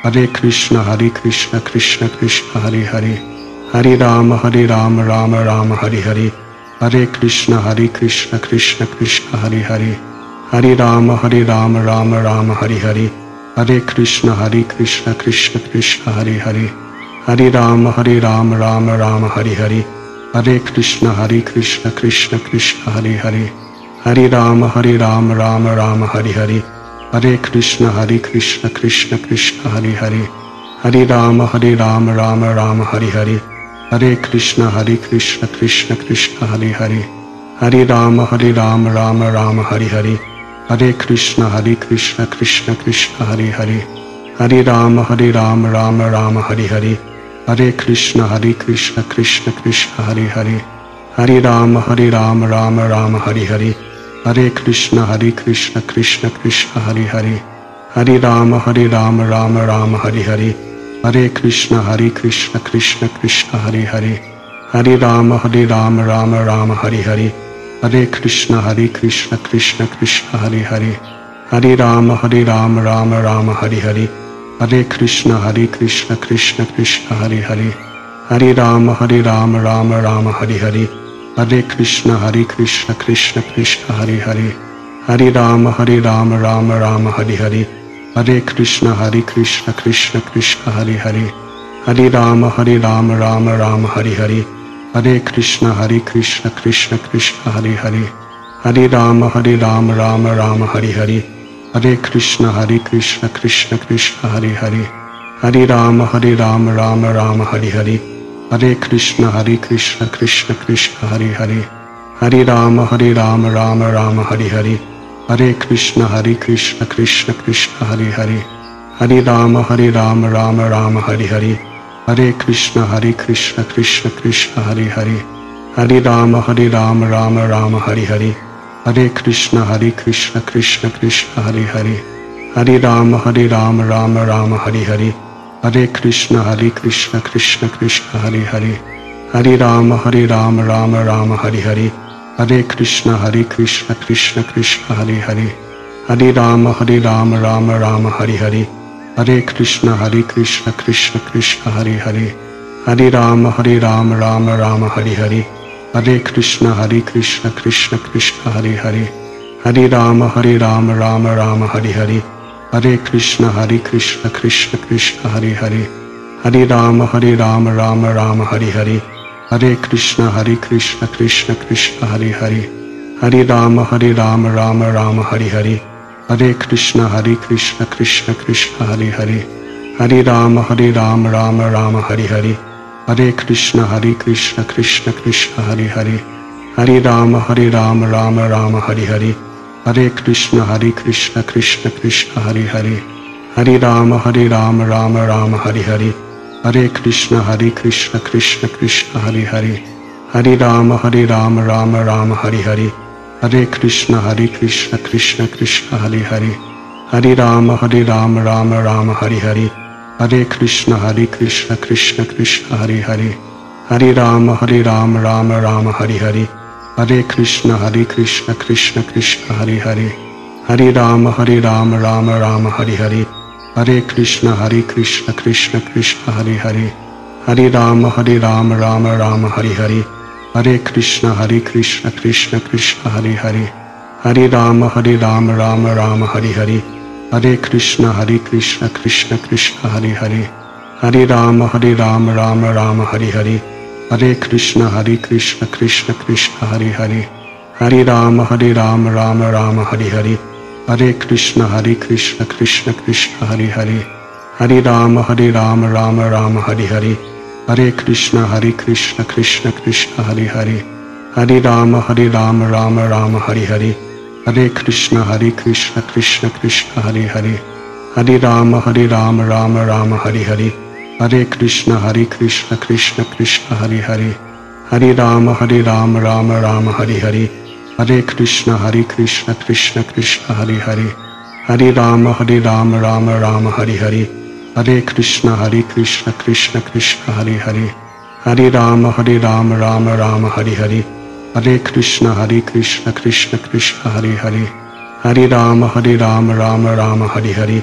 Hare Krishna Krishna Krishna Hare Hare, Hare Rama Rama Rama Hare Hare, Hare Krishna Krishna Krishna Hare Hare, Hare Rama Rama Rama Hare Hare, Hare Krishna Krishna Krishna Hare Hare, Hare Rama Rama Rama Hare Hare, Hare Krishna Krishna Krishna Hare Hare, Hare Rama Rama Rama Hare Hare, Hare Krishna Krishna Krishna Hare Hare, Hare Rama Rama Rama Hare Hare, Hare Krishna Krishna Krishna Hare Hare, Hare Rama Rama Rama Hare Hare, Hare Krishna Krishna Krishna Hare Hare, Hare Rama Rama Rama Hare Hare, Hare Krishna Krishna Krishna Hare Hare, Hare Rama Rama Rama Hare Hare, Hare Krishna Krishna Krishna Hare Hare, Hare Rama Rama Rama Hare Hare, Hare Krishna Krishna Krishna Hare Hare, Hare Rama Rama Rama Hare Hare, Hare Krishna Krishna Krishna Hare Hare, Hare Rama Rama Rama Hare Hare, Hare Krishna Krishna Krishna Hare Hare, Hare Rama Rama Rama Hare Hare, Hare Krishna Krishna Krishna Hare Hare, Hare Rama Rama Rama Hare Hare, Hare Krishna Krishna Krishna Hare Hare, Hare Rama Rama Rama Hare Hare, Hare Krishna Krishna Krishna Hare Hare, Hare Rama Rama Rama Hare Hare, Hare Krishna Krishna Krishna Hare Hare, Hare Rama Rama Rama Hare Hare, Hare Krishna Krishna Krishna Hare Hare, Hare Rama Rama Rama Hare Hare, Hare Krishna Krishna Krishna Hare Hare, Hare Rama Rama Rama Hare Hare, Hare Krishna Krishna Krishna Hare Hare, Hare Rama Rama Rama Hare Hare, Hare Krishna Krishna Krishna Hare Hare, Hare Rama Rama Rama Hare Hare, Hare Krishna Krishna Krishna Hare Hare, Hare Rama Rama Rama Hare Hare, Hare Krishna Krishna Krishna Hare Hare, Hare Rama Rama Rama Hare Hare, Hare Krishna Krishna Krishna Hare Hare, Hare Rama Rama Rama Hare Hare, Hare Krishna Krishna Krishna Hare Hare, Hare Rama Rama Rama Hare Hare, Hare Krishna Krishna Krishna Hare Hare, Hare Rama Rama Rama Hare Hare, Hare Krishna Krishna Krishna Hare Hare, Hare Rama Rama Rama Hare Hare, Hare Krishna Krishna Krishna Hare Hare, Hare Rama Rama Rama Hare Hare, Hare Krishna Krishna Krishna Hare Hare, Hare Rama Rama Rama Hare Hare, Hare Krishna Krishna Krishna Hare Hare, Hare Rama Rama Rama Hare Hare, Hare Krishna Krishna Krishna Hare Hare, Hare Rama Rama Rama Hare Hare, Hare Krishna Krishna Krishna Hare Hare, Hare Rama Rama Rama Hare Hare, Hare Krishna Krishna Krishna Hare Hare, Hare Rama Rama Rama Hare Hare, Hare Krishna Krishna Krishna Hare Hare, Hare Rama Rama Rama Hare Hare, Hare Krishna Krishna Krishna Hare Hare, Hare Rama Rama Rama Hare Hare, Hare Krishna Krishna Krishna Hare Hare, Hare Rama Rama Rama Hare Hare, Hare Krishna Krishna Krishna Hare Hare, Hare Rama Rama Rama Hare Hare, Hare Krishna Krishna Krishna Hare Hare, Hare Rama Rama Rama Hare Hare, Hare Krishna Krishna Krishna Hare Hare, Hare Rama Rama Rama Hare Hare, Hare Krishna Krishna Krishna Hare Hare, Hare Rama Rama Rama Hare Hare, Hare Krishna Krishna Krishna Hare Hare, Hare Rama Rama Rama Hare Hare, Hare Krishna Krishna Krishna Hare Hare, Hare Rama Rama Rama Hare Hare, Hare Krishna Krishna Krishna Hare Hare, Hare Rama Rama Rama Hare Hare, Hare Krishna Krishna Krishna Hare Hare, Hare Rama Rama Rama Hare Hare, Hare Krishna Krishna Krishna Hare Hare, Hare Rama Rama Rama Hare Hare,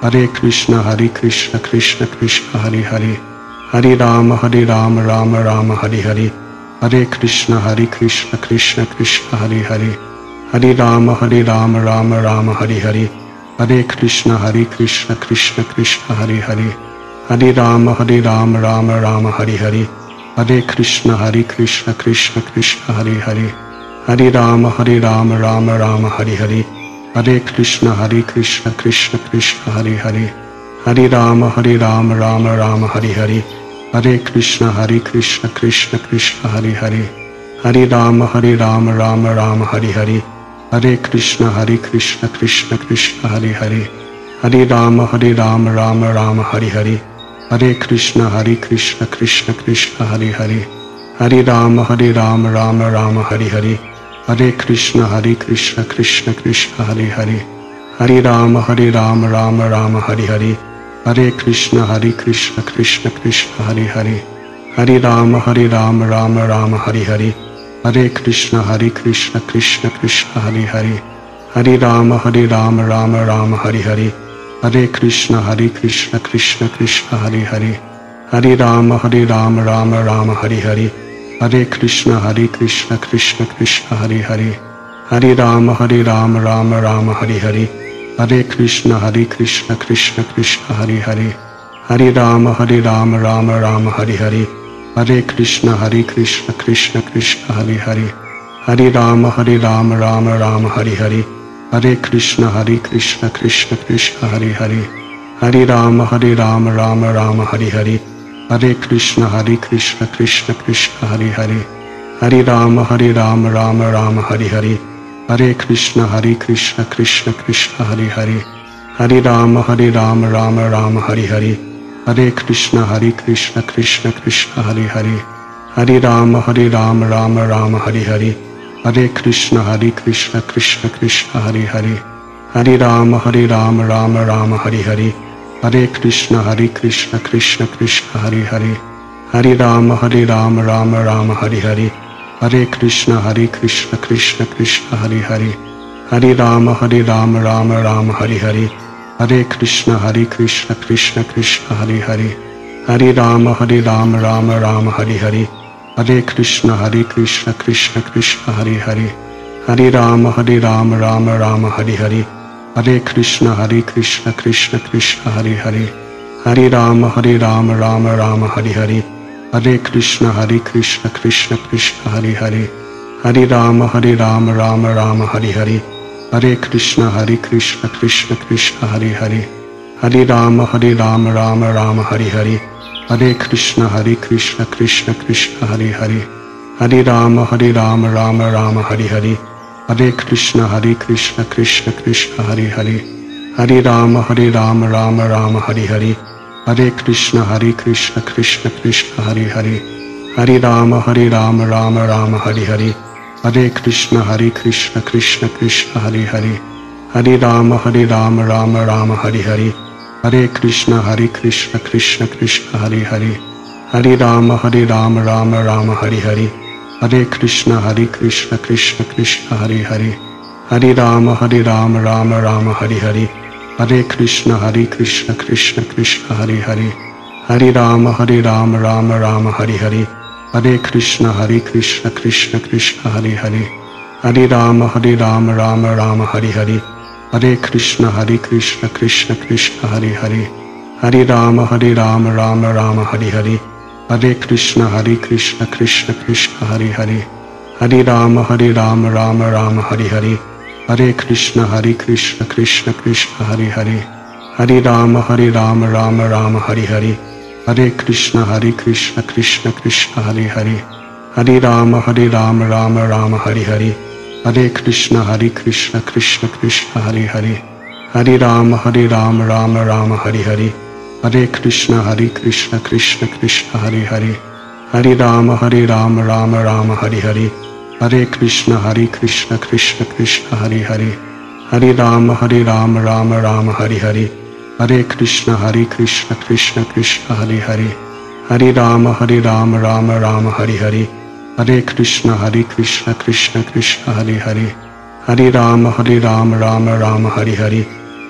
Hare Krishna Krishna Krishna Hare Hare, Hare Rama Rama Rama Hare Hare, Hare Krishna Krishna Krishna Hare Hare, Hare Rama Rama Rama Hare Hare, Hare Krishna Krishna Krishna Hare Hare, Hare Rama Rama Rama Hare Hare, Hare Krishna Krishna Krishna Hare Hare, Hare Rama Rama Rama Hare Hare, Hare Krishna Krishna Krishna Hare Hare, Hare Rama Rama Rama Hare Hare, Hare Krishna Krishna Krishna Hare Hare, Hare Rama Rama Rama Hare Hare, Hare Krishna Krishna Krishna Hare Hare, Hare Rama Rama Rama Hare Hare, Hare Krishna Krishna Krishna Hare Hare, Hare Rama Rama Rama Hare Hare, Hare Krishna Krishna Krishna Hare Hare, Hare Rama Rama Rama Hare Hare, Hare Krishna Krishna Krishna Hare Hare, Hare Rama Rama Rama Hare Hare, Hare Krishna Krishna Krishna Hare Hare, Hare Rama Rama Rama Hare Hare, Hare Krishna Krishna Krishna Hare Hare, Hare Rama Rama Rama Hare Hare, Hare Krishna Krishna Krishna Hare Hare, Hare Rama Rama Rama Hare Hare, Hare Krishna Krishna Krishna Hare Hare, Hare Rama Rama Rama Hare Hare, Hare Krishna Krishna Krishna Hare Hare, Hare Rama Rama Rama Hare Hare, Hare Krishna Krishna Krishna Hare Hare, Hare Rama Rama Rama Hare Hare, Hare Krishna Krishna Krishna Hare Hare, Hare Rama Rama Rama Hare Hare, Hare Krishna Krishna Krishna Hare Hare, Hare Rama Rama Rama Hare Hare, Hare Krishna Krishna Krishna Hare Hare, Hare Rama Rama Rama Hare Hare, Hare Krishna Krishna Krishna Hare Hare, Hare Rama Rama Rama Hare Hare, Hare Krishna Krishna Krishna Hare Hare, Hare Rama Rama Rama Hare Hare, Hare Krishna Krishna Krishna Hare Hare, Hare Rama Rama Rama Hare Hare, Hare Krishna Krishna Krishna Hare Hare, Hare Rama Rama Rama Hare Hare, Hare Krishna Krishna Krishna Hare Hare, Hare Rama Rama Rama Hare Hare, Hare Krishna Krishna Krishna Hare Hare, Hare Rama Rama Rama Hare Hare, Hare Krishna Krishna Krishna Hare Hare, Hare Rama Rama Rama Hare Hare, Hare Krishna Krishna Krishna Hare Hare, Hare Rama Rama Rama Hare Hare, Hare Krishna Krishna Krishna Hare Hare, Hare Rama Rama Rama Hare Hare, Hare Krishna Krishna Krishna Hare Hare, Hare Rama Rama Rama Hare Hare, Hare Krishna Krishna Krishna Hare Hare, Hare Rama Rama Rama Hare Hare, Hare Krishna Krishna Krishna Hare Hare, Hare Rama Rama Rama Hare Hare, Hare Krishna Krishna Krishna Hare Hare, Hare Rama Rama Rama Hare Hare, Hare Krishna Krishna Krishna Hare Hare, Hare Rama Rama Rama Hare Hare, Hare Krishna Krishna Krishna Hare Hare, Hare Rama Rama Rama Hare Hare, Hare Krishna Krishna Krishna Hare Hare, Hare Rama Rama Rama Hare Hare, Hare Krishna Krishna Krishna Hare Hare, Hare Rama Rama Rama Hare Hare, Hare Krishna Krishna Krishna Hare Hare, Hare Rama Rama Rama Hare Hare, Hare Krishna Krishna Krishna Hare Hare, Hare Rama Rama Rama Hare Hare, Hare Krishna Krishna Krishna Hare Hare, Hare Rama Rama Rama Hare Hare, Hare Krishna Krishna Krishna Hare Hare, Hare Rama Rama Rama Hare Hare, Hare Krishna Krishna Krishna Hare Hare, Hare Rama Rama Rama Hare Hare, Hare Krishna Krishna Krishna Hare Hare, Hare Rama Rama Rama Hare Hare, Hare Krishna Krishna Krishna Hare Hare, Hare Rama Rama Rama Hare Hare, Hare Krishna Krishna Krishna Hare Hare, Hare Rama Rama Rama Hare Hare,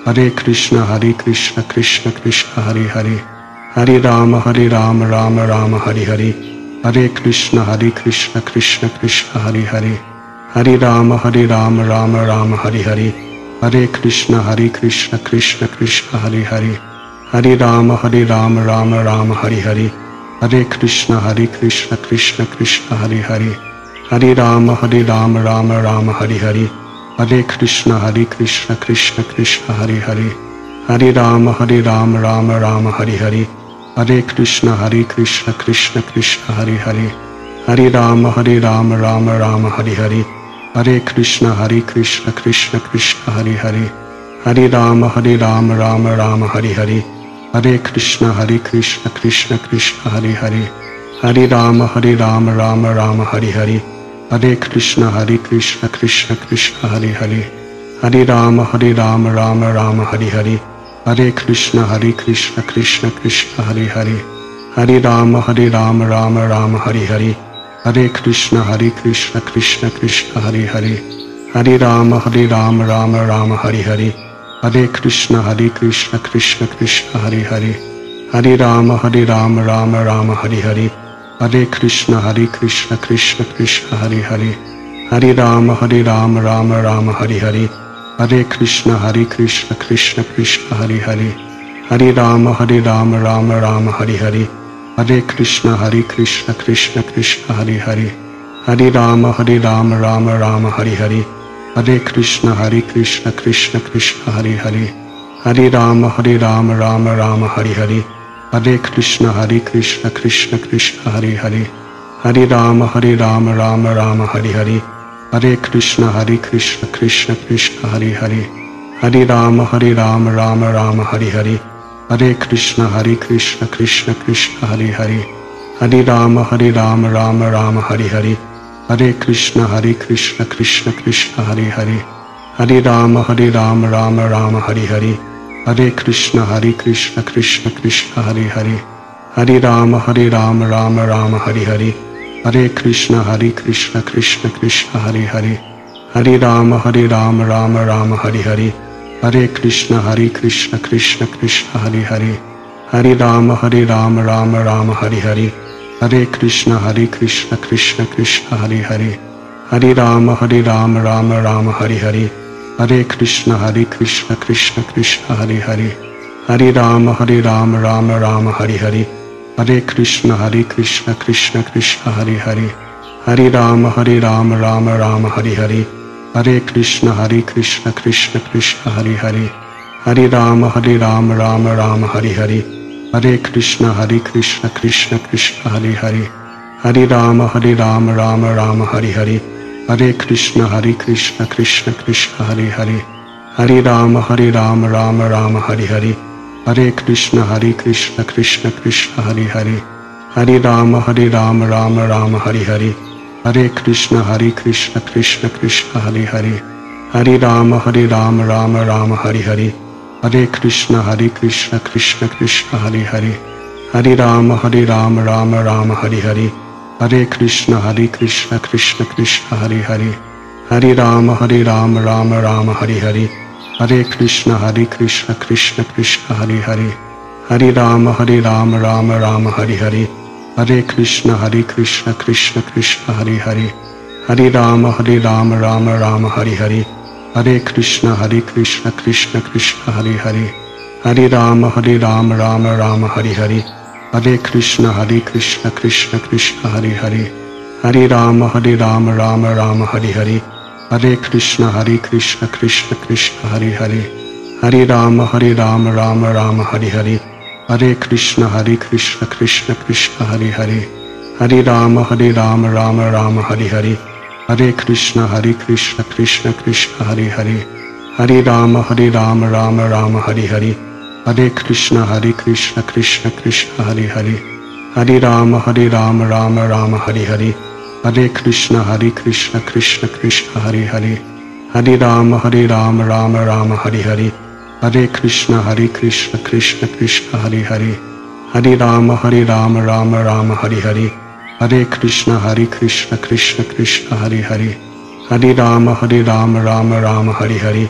Hare Krishna Krishna Krishna Hare Hare, Hare Rama Rama Rama Hare Hare, Hare Krishna Krishna Krishna Hare Hare, Hare Rama Rama Rama Hare Hare, Hare Krishna Krishna Krishna Hare Hare, Hare Rama Rama Rama Hare Hare, Hare Krishna Krishna Krishna Hare Hare, Hare Rama Rama Rama Hare Hare, Hare Krishna Krishna Krishna Hare Hare, Hare Rama Rama Rama Hare Hare, Hare Krishna Krishna Krishna Hare Hare, Hare Rama Rama Rama Hare Hare, Hare Krishna Krishna Krishna Hare Hare, Hare Rama Rama Rama Hare Hare, Hare Krishna Krishna Krishna Hare Hare, Hare Rama Rama Rama Hare Hare, Hare Krishna Krishna Krishna Hare Hare, Hare Rama Rama Rama Hare Hare, Hare Krishna Krishna Krishna Hare Hare, Hare Rama Rama Rama Hare Hare, Hare Krishna Krishna Krishna Hare Hare, Hare Rama Rama Rama Hare Hare, Hare Krishna Krishna Krishna Hare Hare, Hare Rama Rama Rama Hare Hare, Hare Krishna Krishna Krishna Hare Hare, Hare Rama Rama Rama Hare Hare, Hare Krishna Krishna Krishna Hare Hare, Hare Rama Rama Rama Hare Hare, Hare Krishna Krishna Krishna Hare Hare, Hare Rama Rama Rama Hare Hare, Hare Krishna Krishna Krishna Hare Hare, Hare Rama Rama Rama Hare Hare, Hare Krishna Krishna Krishna Hare Hare, Hare Rama Rama Rama Hare Hare, Hare Krishna Krishna Krishna Hare Hare, Hare Rama Rama Rama Hare Hare, Hare Krishna Krishna Krishna Hare Hare, Hare Rama Rama Rama Hare Hare, Hare Krishna Krishna Krishna Hare Hare, Hare Rama Rama Rama Hare Hare, Hare Krishna Krishna Krishna Hare Hare, Hare Rama Rama Rama Hare Hare, Hare Krishna Krishna Krishna Hare Hare, Hare Rama Rama Rama Hare Hare, Hare Krishna Krishna Krishna Hare Hare, Hare Rama Rama Rama Hare Hare, Hare Krishna Krishna Krishna Hare Hare, Hare Rama Rama Rama Hare Hare, Hare Krishna Krishna Krishna Hare Hare, Hare Rama Rama Rama Hare Hare, Hare Krishna Krishna Krishna Hare Hare, Hare Rama Rama Rama Hare Hare, Hare Krishna Krishna Krishna Hare Hare, Hare Rama Rama Rama Hare Hare, Hare Krishna Krishna Krishna Hare Hare, Hare Rama Rama Rama Hare Hare, Hare Krishna Krishna Krishna Hare Hare, Hare Rama Rama Rama Hare Hare, Hare Krishna Krishna Krishna Hare Hare, Hare Rama Rama Rama Hare Hare, Hare Krishna Krishna Krishna Hare Hare, Hare Rama Rama Rama Hare Hare, Hare Krishna Krishna Krishna Hare Hare, Hare Rama Rama Rama Hare Hare, Hare Krishna Krishna Krishna Hare Hare, Hare Rama Rama Rama Hare Hare, Hare Krishna Krishna Krishna Hare Hare, Hare Rama Rama Rama Hare Hare, Hare Krishna Krishna Krishna Hare Hare, Hare Rama Rama Rama Hare Hare, Hare Krishna Krishna Krishna Hare Hare, Hare Rama Rama Rama Hare Hare, Hare Krishna Krishna Krishna Hare Hare, Hare Rama Rama Rama Hare Hare, Hare Krishna Krishna Krishna Hare Hare, Hare Rama Rama Rama Hare Hare, Hare Krishna Krishna Krishna Hare Hare, Hare Rama Rama Rama Hare Hare, Hare Krishna Krishna Krishna Hare Hare, Hare Rama Rama Rama Hare Hare, Hare Krishna Krishna Krishna Hare Hare, Hare Rama Rama Rama Hare Hare, Hare Krishna Krishna Krishna Hare Hare, Hare Rama Rama Rama Hare Hare, Hare Krishna Krishna Krishna Hare Hare, Hare Rama Rama Rama Hare Hare, Hare Krishna Krishna Krishna Hare Hare, Hare Rama Rama Rama Hare Hare,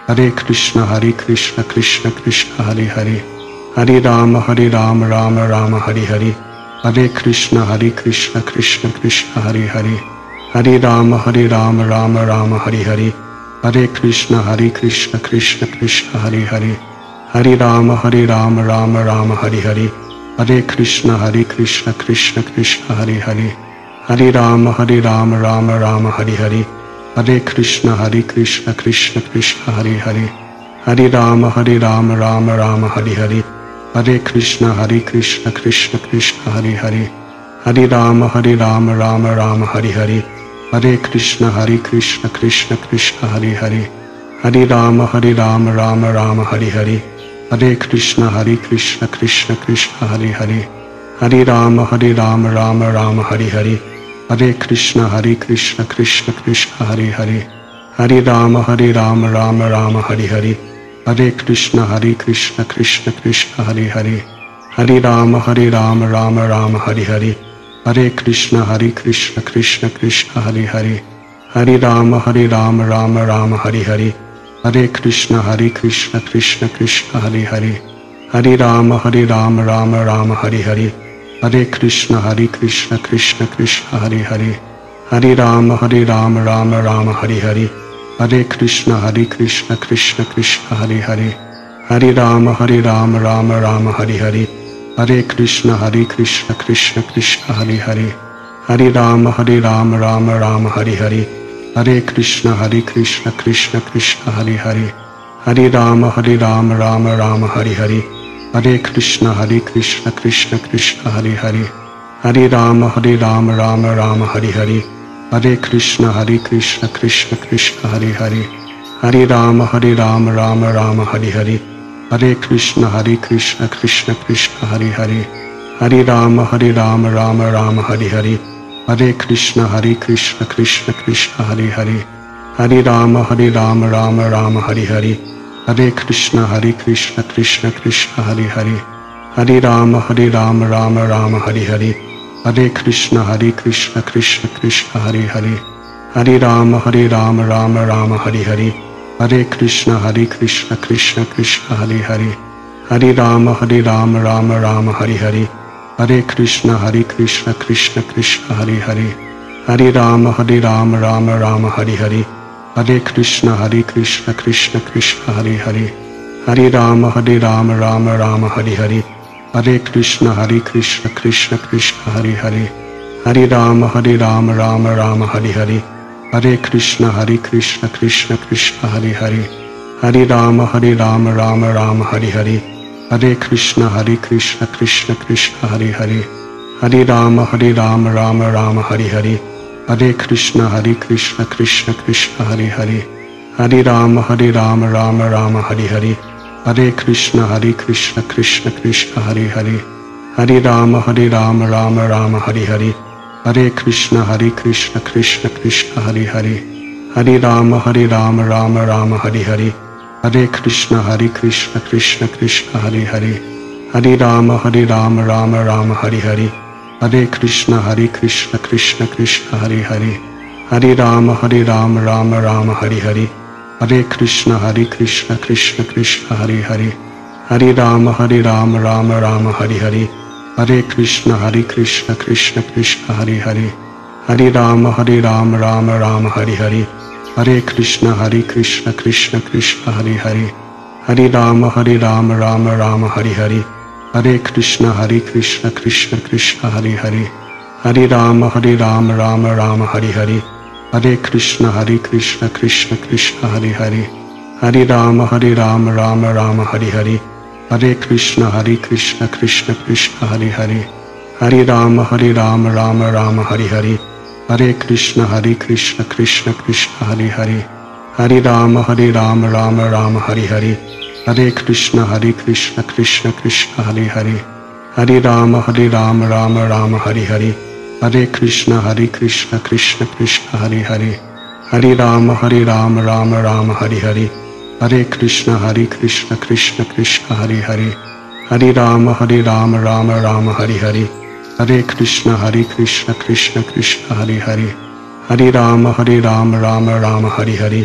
Hare Krishna Krishna Krishna Hare Hare, Hare Rama Rama Rama Hare Hare, Hare Krishna Krishna Krishna Hare Hare, Hare Rama Rama Rama Hare Hare, Hare Krishna Krishna Krishna Hare Hare, Hare Rama Rama Rama Hare Hare, Hare Krishna Krishna Krishna Hare Hare, Hare Rama Rama Rama Hare Hare, Hare Krishna Krishna Krishna Hare Hare, Hare Rama Rama Rama Hare Hare, Hare Krishna Krishna Krishna Hare Hare, Hare Rama Rama Rama Hare Hare, Hare Krishna Krishna Krishna Hare Hare, Hare Rama Rama Rama Hare Hare, Hare Krishna Krishna Krishna Hare Hare, Hare Rama Rama Rama Hare Hare, Hare Krishna Krishna Krishna Hare Hare, Hare Rama Rama Rama Hare Hare, Hare Krishna Krishna Krishna Hare Hare, Hare Rama Rama Rama Hare Hare, Hare Krishna Krishna Krishna Hare Hare, Hare Rama Rama Rama Hare Hare, Hare Krishna Krishna Krishna Hare Hare, Hare Rama Rama Rama Hare Hare, Hare Krishna Krishna Krishna Hare Hare, Hare Rama Rama Rama Hare Hare, Hare Krishna Krishna Krishna Hare Hare, Hare Rama Rama Rama Hare Hare, Hare Krishna Krishna Krishna Hare Hare, Hare Rama Rama Rama Hare Hare, Hare Krishna Krishna Krishna Hare Hare, Hare Rama Rama Rama Hare Hare, Hare Krishna Krishna Krishna Hare Hare, Hare Rama Rama Rama Hare Hare, Hare Krishna Krishna Krishna Hare Hare, Hare Rama Rama Rama Hare Hare, Hare Krishna Krishna Krishna Hare Hare, Hare Rama Rama Rama Hare Hare, Hare Krishna Krishna Krishna Hare Hare, Hare Rama Rama Rama Hare Hare, Hare Krishna Krishna Krishna Hare Hare, Hare Rama Rama Rama Hare Hare, Hare Krishna Krishna Krishna Hare Hare, Hare Rama Rama Rama Hare Hare, Hare Krishna Krishna Krishna Hare Hare, Hare Rama Rama Rama Hare Hare, Hare Krishna Krishna Krishna Hare Hare, Hare Rama Rama Rama Hare Hare, Hare Krishna Krishna Krishna Hare Hare, Hare Rama Rama Rama Hare Hare, Hare Krishna Krishna Krishna Hare Hare, Hare Rama Rama Rama Hare Hare, Hare Krishna Krishna Krishna Hare Hare, Hare Rama Rama Rama Hare Hare, Hare Krishna Krishna Krishna Hare Hare, Hare Rama Rama Rama Hare Hare, Hare Krishna Krishna Krishna Hare Hare, Hare Rama Rama Rama Hare Hare, Hare Krishna Krishna Krishna Hare Hare, Hare Rama Rama Rama Hare Hare, Hare Krishna Krishna Krishna Hare Hare, Hare Rama Rama Rama Hare Hare, Hare Krishna Krishna Krishna Hare Hare, Hare Rama Rama Rama Hare Hare, Hare Krishna Krishna Krishna Hare Hare, Hare Rama Rama Rama Hare Hare, Hare Krishna Krishna Krishna Hare Hare, Hare Rama Rama Rama Hare Hare, Hare Krishna Krishna Krishna Hare Hare, Hare Rama Rama Rama Hare Hare, Hare Krishna Krishna Krishna Hare Hare, Hare Rama Rama Rama Hare Hare, Hare Krishna Krishna Krishna Hare Hare, Hare Rama Rama Rama Hare Hare, Hare Krishna Krishna Krishna Hare Hare, Hare Rama Rama Rama Hare Hare, Hare Krishna Krishna Krishna Hare Hare, Hare Rama Rama Rama Hare Hare, Hare Krishna Krishna Krishna Hare Hare, Hare Rama Rama Rama Hare Hare, Hare Krishna Krishna Krishna Hare Hare, Hare Rama Rama Rama Hare Hare, Hare Krishna Krishna Krishna Hare Hare, Hare Rama Rama Rama Hare Hare, Hare Krishna Krishna Krishna Hare Hare, Hare Rama Rama Rama Hare Hare, Hare Krishna Krishna Krishna Hare Hare, Hare Rama Rama Rama Hare Hare,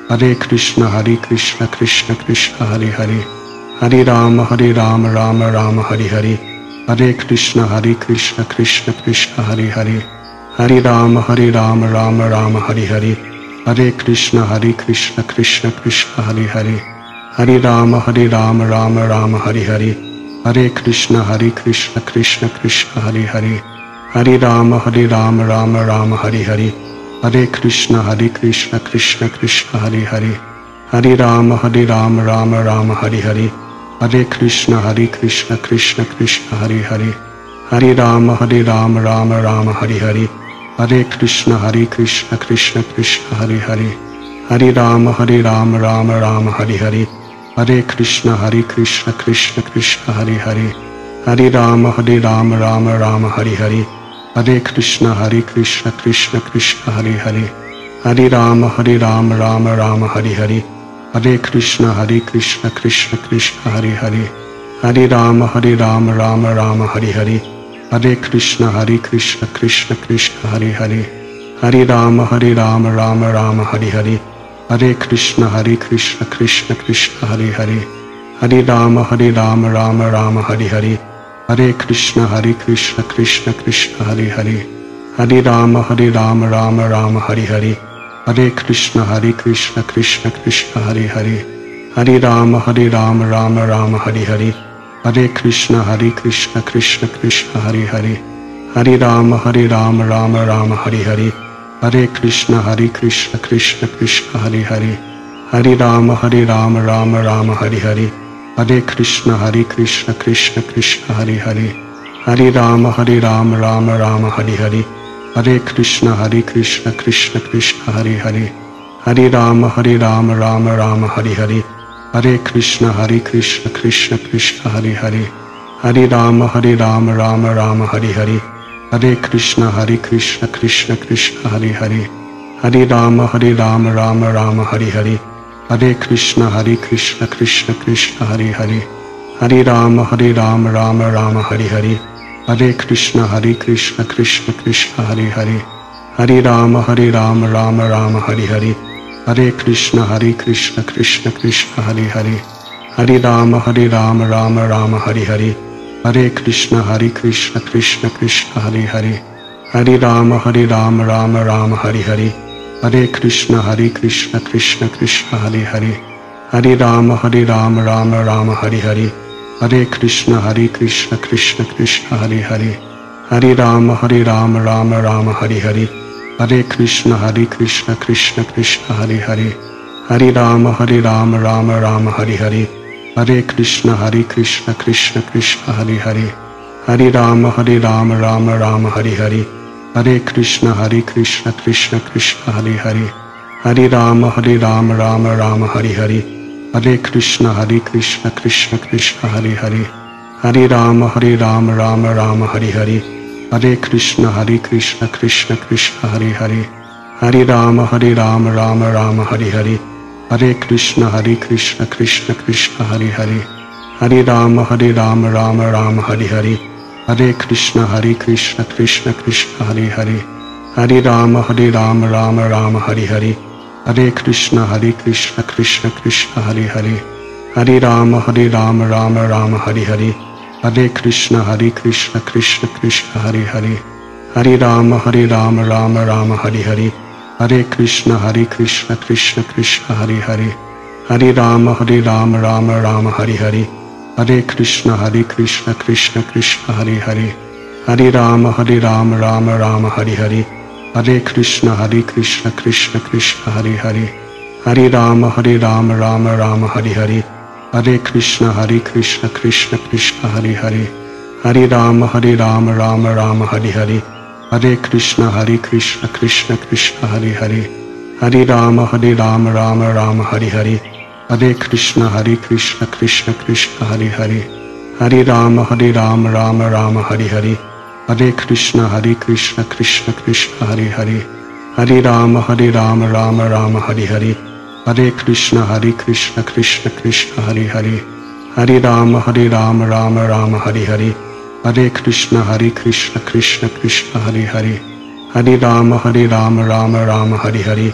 Hare Krishna Krishna Krishna Hare Hare, Hare Rama Rama Rama Hare Hare, Hare Krishna Krishna Krishna Hare Hare, Hare Rama Rama Rama Hare Hare, Hare Krishna Krishna Krishna Hare Hare, Hare Rama Rama Rama Hare Hare, Hare Krishna Krishna Krishna Hare Hare, Hare Rama Rama Rama Hare Hare, Hare Krishna Krishna Krishna Hare Hare, Hare Rama Rama Rama Hare Hare, Hare Krishna Krishna Krishna Hare Hare, Hare Rama Rama Rama Hare Hare, Hare Krishna Krishna Krishna Hare Hare, Hare Rama Rama Rama Hare Hare, Hare Krishna Krishna Krishna Hare Hare, Hare Rama Rama Rama Hare Hare, Hare Krishna Krishna Krishna Hare Hare, Hare Rama Rama Rama Hare Hare, Hare Krishna Krishna Krishna Hare Hare, Hare Rama Rama Rama Hare Hare, Hare Krishna Krishna Krishna Hare Hare, Hare Rama Rama Rama Hare Hare, Hare Krishna Krishna Krishna Hare Hare, Hare Rama Rama Rama Hare Hare, Hare Krishna Krishna Krishna Hare Hare, Hare Rama Rama Rama Hare Hare, Hare Krishna Krishna Krishna Hare Hare, Hare Rama Rama Rama Hare Hare, Hare Krishna Krishna Krishna Hare Hare, Hare Rama Rama Rama Hare Hare, Hare Krishna Krishna Krishna Hare Hare, Hare Rama Rama Rama Hare Hare, Hare Krishna Krishna Krishna Hare Hare, Hare Rama Rama Rama Hare Hare, Hare Krishna Krishna Krishna Hare Hare, Hare Rama Rama Rama Hare Hare, Hare Krishna Krishna Krishna Hare Hare, Hare Rama Rama Rama Hare Hare, Hare Krishna Krishna Krishna Hare Hare, Hare Rama Rama Rama Hare Hare, Hare Krishna Krishna Krishna Hare Hare, Hare Rama Rama Rama Hare Hare, Hare Krishna Krishna Krishna Hare Hare, Hare Rama Rama Rama Hare Hare, Hare Krishna Krishna Krishna Hare Hare, Hare Rama Rama Rama Hare Hare, Hare Krishna Krishna Krishna Hare Hare, Hare Rama Rama Rama Hare Hare, Hare Krishna Krishna Krishna Hare Hare, Hare Rama Rama Rama Hare Hare, Hare Krishna Krishna Krishna Hare Hare, Hare Rama Rama Rama Hare Hare, Hare Krishna Krishna Krishna Hare Hare, Hare Rama Rama Rama Hare Hare, Hare Krishna Krishna Krishna Hare Hare, Hare Rama Rama Rama Hare Hare, Hare Krishna Krishna Krishna Hare Hare, Hare Rama Rama Rama Hare Hare, Hare Krishna Krishna Krishna Hare Hare, Hare Rama Rama Rama Hare Hare, Hare Krishna Krishna Krishna Hare Hare, Hare Rama Rama Rama Hare Hare, Hare Krishna Krishna Krishna Hare Hare, Hare Rama Rama Rama Hare Hare, Hare Krishna Krishna Krishna Hare Hare, Hare Rama Rama Rama Hare Hare, Hare Krishna Krishna Krishna Hare Hare, Hare Rama Rama Rama Hare Hare, Hare Krishna Krishna Krishna Hare Hare, Hare Rama Rama Rama Hare Hare, Hare Krishna Krishna Krishna Hare Hare, Hare Rama Rama Rama Hare Hare, Hare Krishna Krishna Krishna Hare Hare, Hare Rama Rama Rama Hare Hare, Hare Krishna Krishna Krishna Hare Hare, Hare Rama Rama Rama Hare Hare, Hare Krishna Krishna Krishna Hare Hare, Hare Rama Rama Rama Hare Hare, Hare Krishna Krishna Krishna Hare Hare, Hare Rama Rama Rama Hare Hare, Hare Krishna Krishna Krishna Hare Hare, Hare Rama Rama Rama Hare Hare, Hare Krishna Krishna Krishna Hare Hare, Hare Rama Rama Rama Hare Hare, Hare Krishna Krishna Krishna Hare Hare, Hare Rama Rama Rama Hare Hare, Hare Krishna Krishna Krishna Hare Hare, Hare Rama Rama Rama Hare Hare,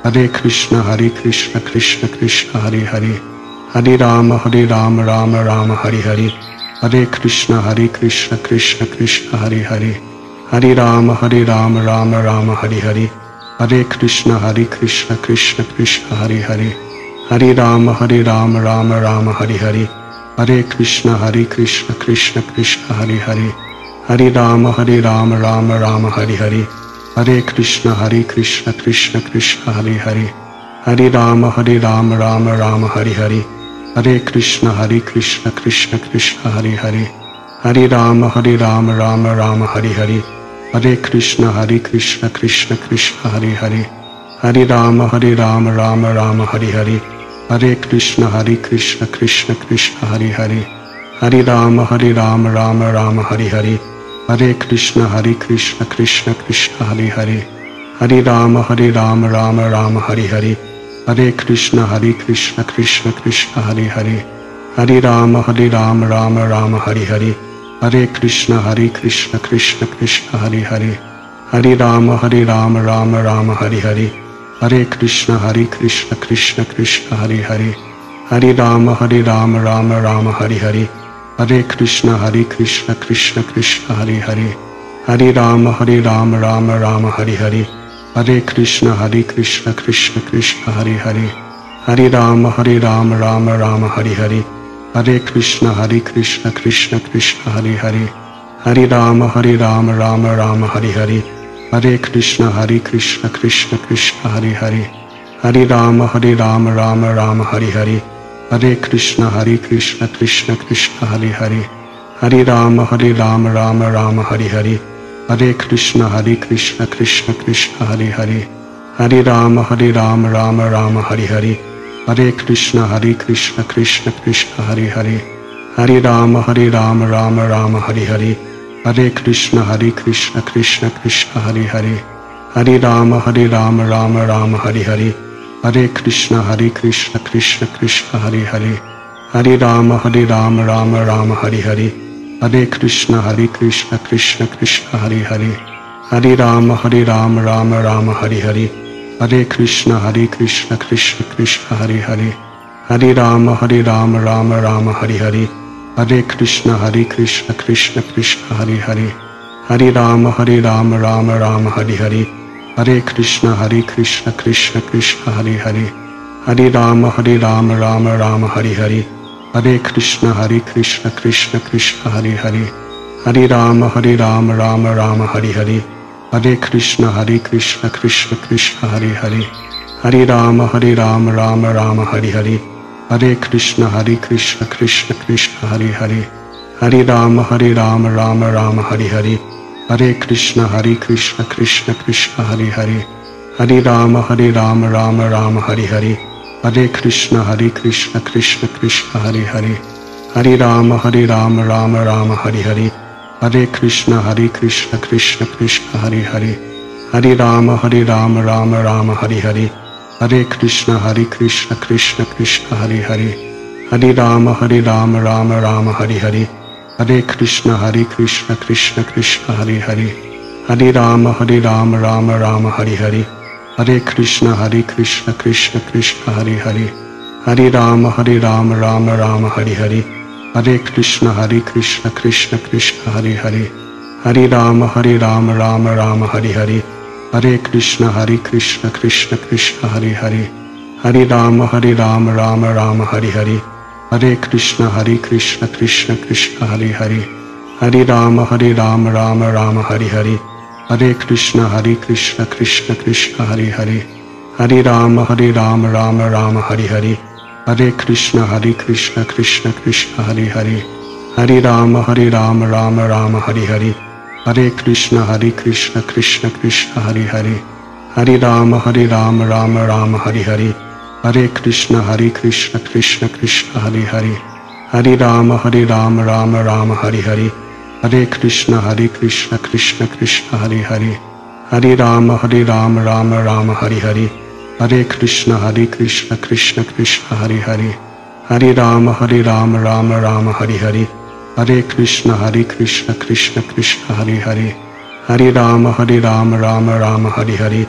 Hare Krishna Krishna Krishna Hare Hare, Hare Rama Rama Rama Hare Hare, Hare Krishna Krishna Krishna Hare Hare, Hare Rama Rama Rama Hare Hare, Hare Krishna Krishna Krishna Hare Hare, Hare Rama Rama Rama Hare Hare, Hare Krishna Krishna Krishna Hare Hare, Hare Rama Rama Rama Hare Hare, Hare Krishna Krishna Krishna Hare Hare, Hare Rama Rama Rama Hare Hare, Hare Krishna Krishna Krishna Hare Hare, Hare Rama Rama Rama Hare Hare, Hare Krishna Krishna Krishna Hare Hare, Hare Rama Rama Rama Hare Hare, Hare Krishna Krishna Krishna Hare Hare, Hare Rama Rama Rama Hare Hare, Hare Krishna Krishna Krishna Hare Hare, Hare Rama Rama Rama Hare Hare, Hare Krishna Krishna Krishna Hare Hare, Hare Rama Rama Rama Hare Hare, Hare Krishna Krishna Krishna Hare Hare, Hare Rama Rama Rama Hare Hare, Hare Krishna Krishna Krishna Hare Hare, Hare Rama Rama Rama Hare Hare, Hare Krishna Krishna Krishna Hare Hare, Hare Rama Rama Rama Hare Hare, Hare Krishna Krishna Krishna Hare Hare, Hare Rama Rama Rama Hare Hare, Hare Krishna Krishna Krishna Hare Hare, Hare Rama Rama Rama Hare Hare, Hare Krishna Krishna Krishna Hare Hare, Hare Rama Rama Rama Hare Hare, Hare Krishna Krishna Krishna Hare Hare, Hare Rama Rama Rama Hare Hare, Hare Krishna Krishna Krishna Hare Hare, Hare Rama Rama Rama Hare Hare, Hare Krishna Krishna Krishna Hare Hare, Hare Rama Rama Rama Hare Hare, Hare Krishna Krishna Krishna Hare Hare, Hare Rama Rama Rama Hare Hare, Hare Krishna Krishna Krishna Hare Hare, Hare Rama Rama Rama Hare Hare, Hare Krishna Krishna Krishna Hare Hare, Hare Rama Rama Rama Hare Hare, Hare Krishna Krishna Krishna Hare Hare, Hare Rama Rama Rama Hare Hare, Hare Krishna Krishna Krishna Hare Hare, Hare Rama Rama Rama Hare Hare, Hare Krishna Krishna Krishna Hare Hare, Hare Rama Rama Rama Hare Hare, Hare Krishna Krishna Krishna Hare Hare, Hare Rama Rama Rama Hare Hare, Hare Krishna Krishna Krishna Hare Hare, Hare Rama Rama Rama Hare Hare, Hare Krishna Krishna Krishna Hare Hare, Hare Rama Rama Rama Hare Hare, Hare Krishna Krishna Krishna Hare Hare, Hare Rama Rama Rama Hare Hare, Hare Krishna Krishna Krishna Hare Hare, Hare Rama Rama Rama Hare Hare, Hare Krishna Krishna Krishna Hare Hare, Hare Rama Rama Rama Hare Hare, Hare Krishna Krishna Krishna Hare Hare, Hare Rama Rama Rama Hare Hare, Hare Krishna Krishna Krishna Hare Hare, Hare Rama Rama Rama Hare Hare, Hare Krishna Krishna Krishna Hare Hare, Hare Rama Rama Rama Hare Hare, Hare Krishna Krishna Krishna Hare Hare, Hare Rama Rama Rama Hare Hare, Hare Krishna Krishna Krishna Hare Hare, Hare Rama Rama Rama Hare Hare, Hare Krishna Krishna Krishna Hare Hare, Hare Rama Rama Rama Hare Hare, Hare Krishna Krishna Krishna Hare Hare, Hare Rama Rama Rama Hare Hare, Hare Krishna Krishna Krishna Hare Hare, Hare Rama Rama Rama Hare Hare, Hare Krishna Krishna Krishna Hare Hare, Hare Rama Rama Rama Hare Hare, Hare Krishna Krishna Krishna Hare Hare, Hare Rama Rama Rama Hare Hare, Hare Krishna Krishna Krishna Hare Hare, Hare Rama Rama Rama Hare Hare, Hare Krishna Krishna Krishna Hare Hare, Hare Rama Rama Rama Hare Hare, Hare Krishna Krishna Krishna Hare Hare, Hare Rama Rama Rama Hare Hare,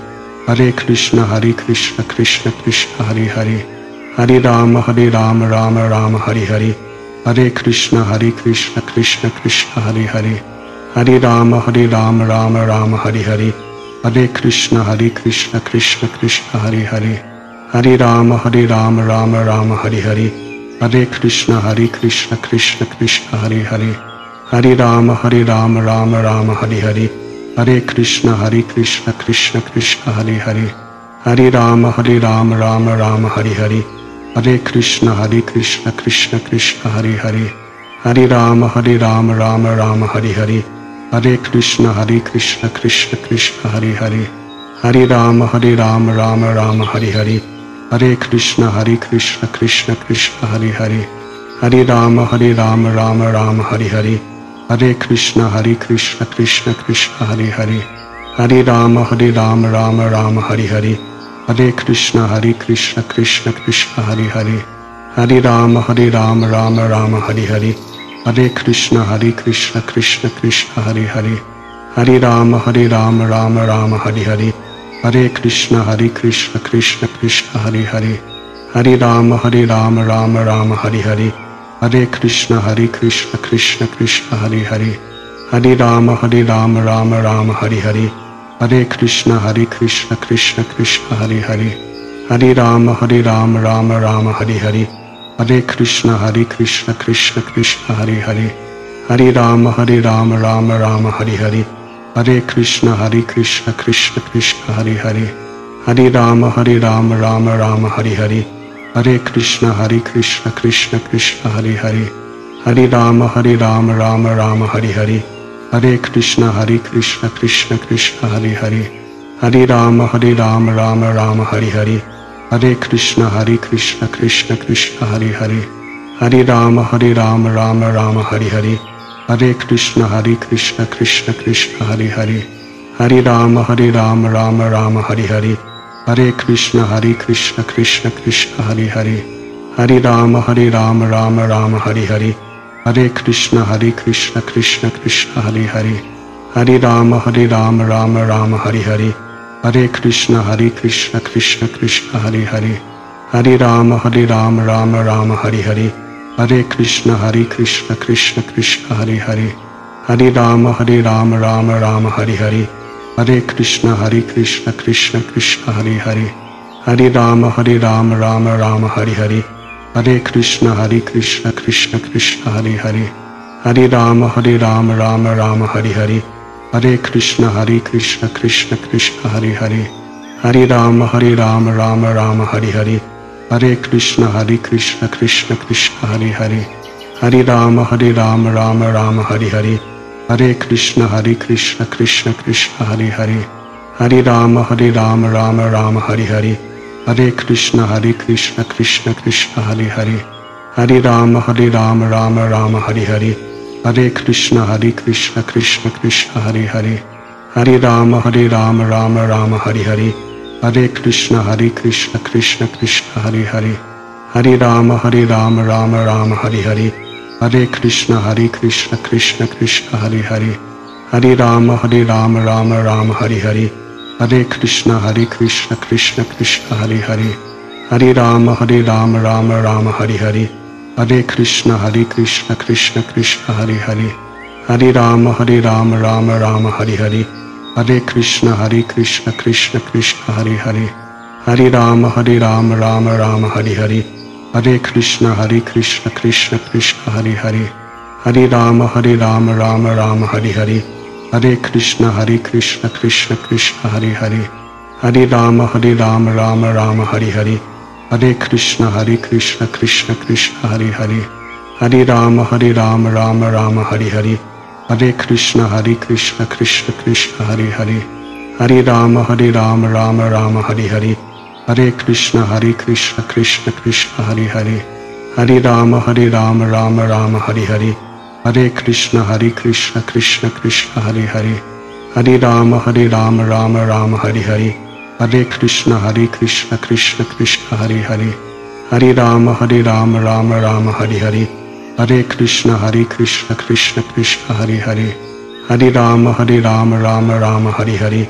Hare Krishna Krishna Krishna Hare Hare, Hare Rama Rama Rama Hare Hare, Hare Krishna Krishna Krishna Hare Hare, Hare Rama Rama Rama Hare Hare, Hare Krishna Krishna Krishna Hare Hare, Hare Rama Rama Rama Hare Hare, Hare Krishna Krishna Krishna Hare Hare, Hare Rama Rama Rama Hare Hare, Hare Krishna Krishna Krishna Hare Hare, Hare Rama Rama Rama Hare Hare, Hare Krishna Krishna Krishna Hare Hare, Hare Rama Rama Rama Hare Hare, Hare Krishna Krishna Krishna Hare Hare, Hare Rama Rama Rama Hare Hare, Hare Krishna Krishna Krishna Hare Hare, Hare Rama Rama Rama Hare Hare, Hare Krishna Krishna Krishna Hare Hare, Hare Rama Rama Rama Hare Hare, Hare Krishna Krishna Krishna Hare Hare, Hare Rama Rama Rama Hare Hare, Hare Krishna Krishna Krishna Hare Hare, Hare Rama Rama Rama Hare Hare, Hare Krishna Krishna Krishna Hare Hare, Hare Rama Rama Rama Hare Hare, Hare Krishna Krishna Krishna Hare Hare, Hare Rama Rama Rama Hare Hare, Hare Krishna Krishna Krishna Hare Hare, Hare Rama Rama Rama Hare Hare, Hare Krishna Krishna Krishna Hare Hare, Hare Rama Rama Rama Hare Hare, Hare Krishna Krishna Krishna Hare Hare, Hare Rama Rama Rama Hare Hare, Hare Krishna Krishna Krishna Hare Hare, Hare Rama Rama Rama Hare Hare, Hare Krishna Krishna Krishna Hare Hare, Hare Rama Rama Rama Hare Hare, Hare Krishna Krishna Krishna Hare Hare, Hare Rama Rama Rama Hare Hare, Hare Krishna Krishna Krishna Hare Hare, Hare Rama Rama Rama Hare Hare, Hare Krishna Krishna Krishna Hare Hare, Hare Rama Rama Rama Hare Hare, Hare Krishna Krishna Krishna Hare Hare, Hare Rama Rama Rama Hare Hare, Hare Krishna Krishna Krishna Hare Hare, Hare Rama Rama Rama Hare Hare, Hare Krishna Krishna Krishna Hare Hare, Hare Rama Rama Rama Hare Hare, Hare Krishna Krishna Krishna Hare Hare, Hare Rama Rama Rama Hare Hare, Hare Krishna Krishna Krishna Hare Hare, Hare Rama Rama Rama Hare Hare, Hare Krishna Krishna Krishna Hare Hare, Hare Rama Rama Rama Hare Hare, Hare Krishna Krishna Krishna Hare Hare, Hare Rama Rama Rama Hare Hare, Hare Krishna Krishna Krishna Hare Hare, Hare Rama Rama Rama Hare Hare, Hare Krishna Krishna Krishna Hare Hare, Hare Rama Rama Rama Hare Hare, Hare Krishna Krishna Krishna Hare Hare, Hare Rama Rama Rama Hare Hare, Hare Krishna Krishna Krishna Hare Hare, Hare Rama Rama Rama Hare Hare, Hare Krishna Krishna Krishna Hare Hare, Hare Rama Rama Rama Hare Hare, Hare Krishna Krishna Krishna Hare Hare, Hare Rama Rama Rama Hare Hare, Hare Krishna Krishna Krishna Hare Hare, Hare Rama Rama Rama Hare Hare, Hare Krishna Krishna Krishna Hare Hare, Hare Rama Rama Rama Hare Hare, Hare Krishna Krishna Krishna Hare Hare, Hare Rama Rama Rama Hare Hare, Hare Krishna Krishna Krishna Hare Hare, Hare Rama Rama Rama Hare Hare, Hare Krishna Krishna Krishna Hare Hare, Hare Rama Rama Rama Hare Hare, Hare Krishna Krishna Krishna Hare Hare, Hare Rama Rama Rama Hare Hare, Hare Krishna Krishna Krishna Hare Hare, Hare Rama Rama Rama Hare Hare, Hare Krishna Krishna Krishna Hare Hare, Hare Rama Rama Rama Hare Hare, Hare Krishna Krishna Krishna Hare Hare, Hare Rama Rama Rama Hare Hare, Hare Krishna Krishna Krishna Hare Hare, Hare Rama Rama Rama Hare Hare,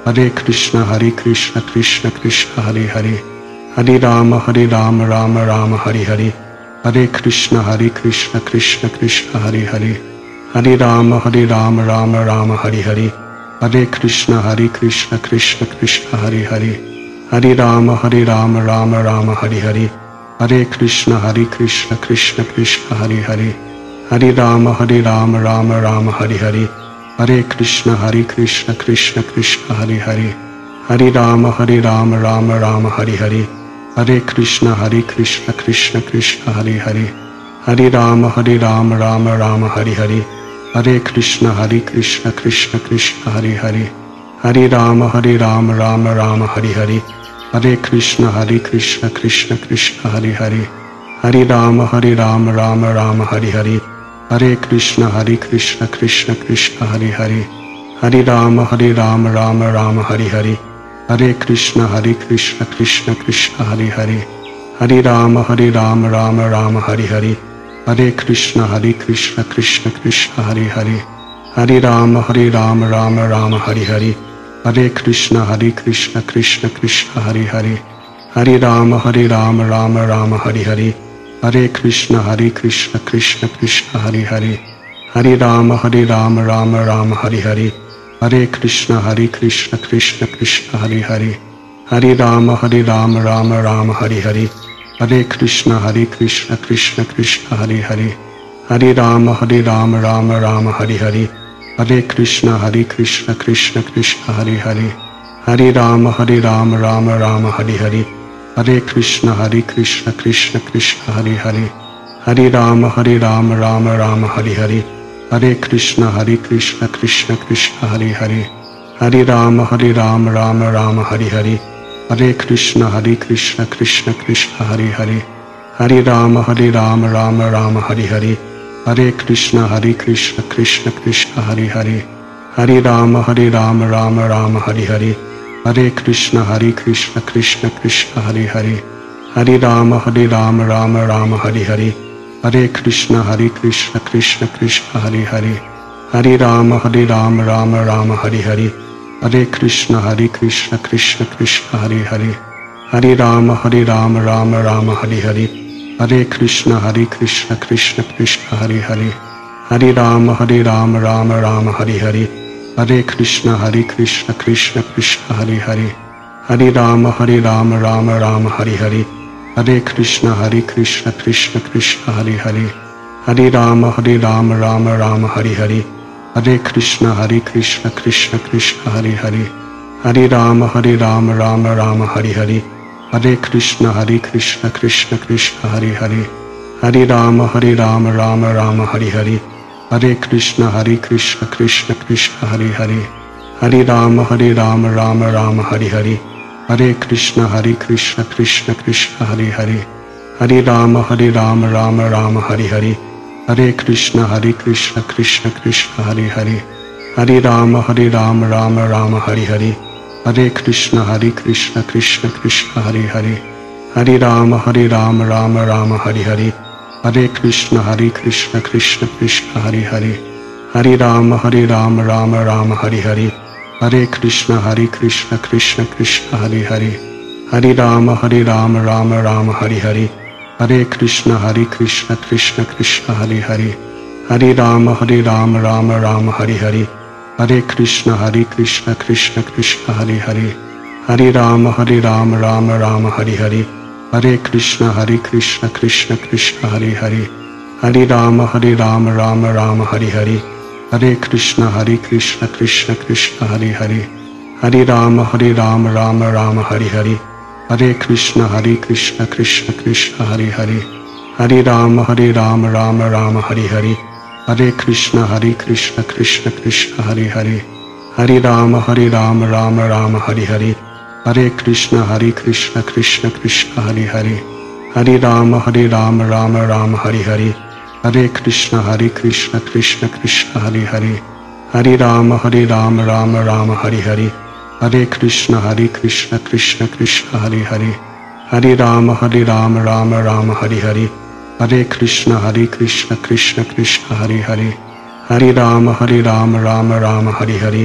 Hare Krishna Krishna Krishna Hare Hare, Hare Rama Rama Rama Hare Hare, Hare Krishna Krishna Krishna Hare Hare, Hare Rama Rama Rama Hare Hare, Hare Krishna Krishna Krishna Hare Hare, Hare Rama Rama Rama Hare Hare, Hare Krishna Krishna Krishna Hare Hare, Hare Rama Rama Rama Hare Hare, Hare Krishna Krishna Krishna Hare Hare, Hare Rama Rama Rama Hare Hare, Hare Krishna Krishna Krishna Hare Hare, Hare Rama Rama Rama Hare Hare, Hare Krishna Krishna Krishna Hare Hare, Hare Rama Rama Rama Hare Hare, Hare Krishna Krishna Krishna Hare Hare, Hare Rama Rama Rama Hare Hare, Hare Krishna Krishna Krishna Hare Hare, Hare Rama Rama Rama Hare Hare, Hare Krishna Krishna Krishna Hare Hare, Hare Rama Rama Rama Hare Hare, Hare Krishna Krishna Krishna Hare Hare, Hare Rama Rama Rama Hare Hare, Hare Krishna Krishna Krishna Hare Hare, Hare Rama Rama Rama Hare Hare, Hare Krishna Krishna Krishna Hare Hare, Hare Rama Rama Rama Hare Hare, Hare Krishna Krishna Krishna Hare Hare, Hare Rama Rama Rama Hare Hare, Hare Krishna Krishna Krishna Hare Hare, Hare Rama Rama Rama Hare Hare, Hare Krishna Krishna Krishna Hare Hare, Hare Rama Rama Rama Hare Hare, Hare Krishna Krishna Krishna Hare Hare, Hare Rama Rama Rama Hare Hare, Hare Krishna Krishna Krishna Hare Hare, Hare Rama Rama Rama Hare Hare, Hare Krishna Krishna Krishna Hare Hare, Hare Rama Rama Rama Hare Hare, Hare Krishna Krishna Krishna Hare Hare, Hare Rama Rama Rama Hare Hare, Hare Krishna Krishna Krishna Hare Hare, Hare Rama Rama Rama Hare Hare, Hare Krishna Krishna Krishna Hare Hare, Hare Rama Rama Rama Hare Hare, Hare Krishna Krishna Krishna Hare Hare, Hare Rama Rama Rama Hare Hare, Hare Krishna Krishna Krishna Hare Hare, Hare Rama Rama Rama Hare Hare, Hare Krishna Krishna Krishna Hare Hare, Hare Rama Rama Rama Hare Hare, Hare Krishna Krishna Krishna Hare Hare, Hare Rama Rama Rama Hare Hare, Hare Krishna Krishna Krishna Hare Hare, Hare Rama Rama Rama Hare Hare, Hare Krishna Krishna Krishna Hare Hare, Hare Rama Rama Rama Hare Hare, Hare Krishna Krishna Krishna Hare Hare, Hare Rama Rama Rama Hare Hare, Hare Krishna Krishna Krishna Hare Hare, Hare Rama Rama Rama Hare Hare, Hare Krishna Krishna Krishna Hare Hare, Hare Rama Rama Rama Hare Hare, Hare Krishna Krishna Krishna Hare Hare, Hare Rama Rama Rama Hare Hare, Hare Krishna Krishna Krishna Hare Hare, Hare Rama Rama Rama Hare Hare, Hare Krishna Krishna Krishna Hare Hare, Hare Rama Rama Rama Hare Hare, Hare Krishna Krishna Krishna Hare Hare, Hare Rama Rama Rama Hare Hare, Hare Krishna Krishna Krishna Hare Hare, Hare Rama Rama Rama Hare Hare, Hare Krishna Krishna Krishna Hare Hare, Hare Rama Rama Rama Hare Hare, Hare Krishna Krishna Krishna Hare Hare, Hare Rama Rama Rama Hare Hare, Hare Krishna Krishna Krishna Hare Hare, Hare Rama Rama Rama Hare Hare, Hare Krishna Krishna Krishna Hare Hare, Hare Rama Rama Rama Hare Hare, Hare Krishna Krishna Krishna Hare Hare, Hare Rama Rama Rama Hare Hare, Hare Krishna Krishna Krishna Hare Hare, Hare Rama Rama Rama Hare Hare, Hare Krishna Krishna Krishna Hare Hare, Hare Rama Rama Rama Hare Hare, Hare Krishna Krishna Krishna Hare Hare, Hare Rama Rama Rama Hare Hare,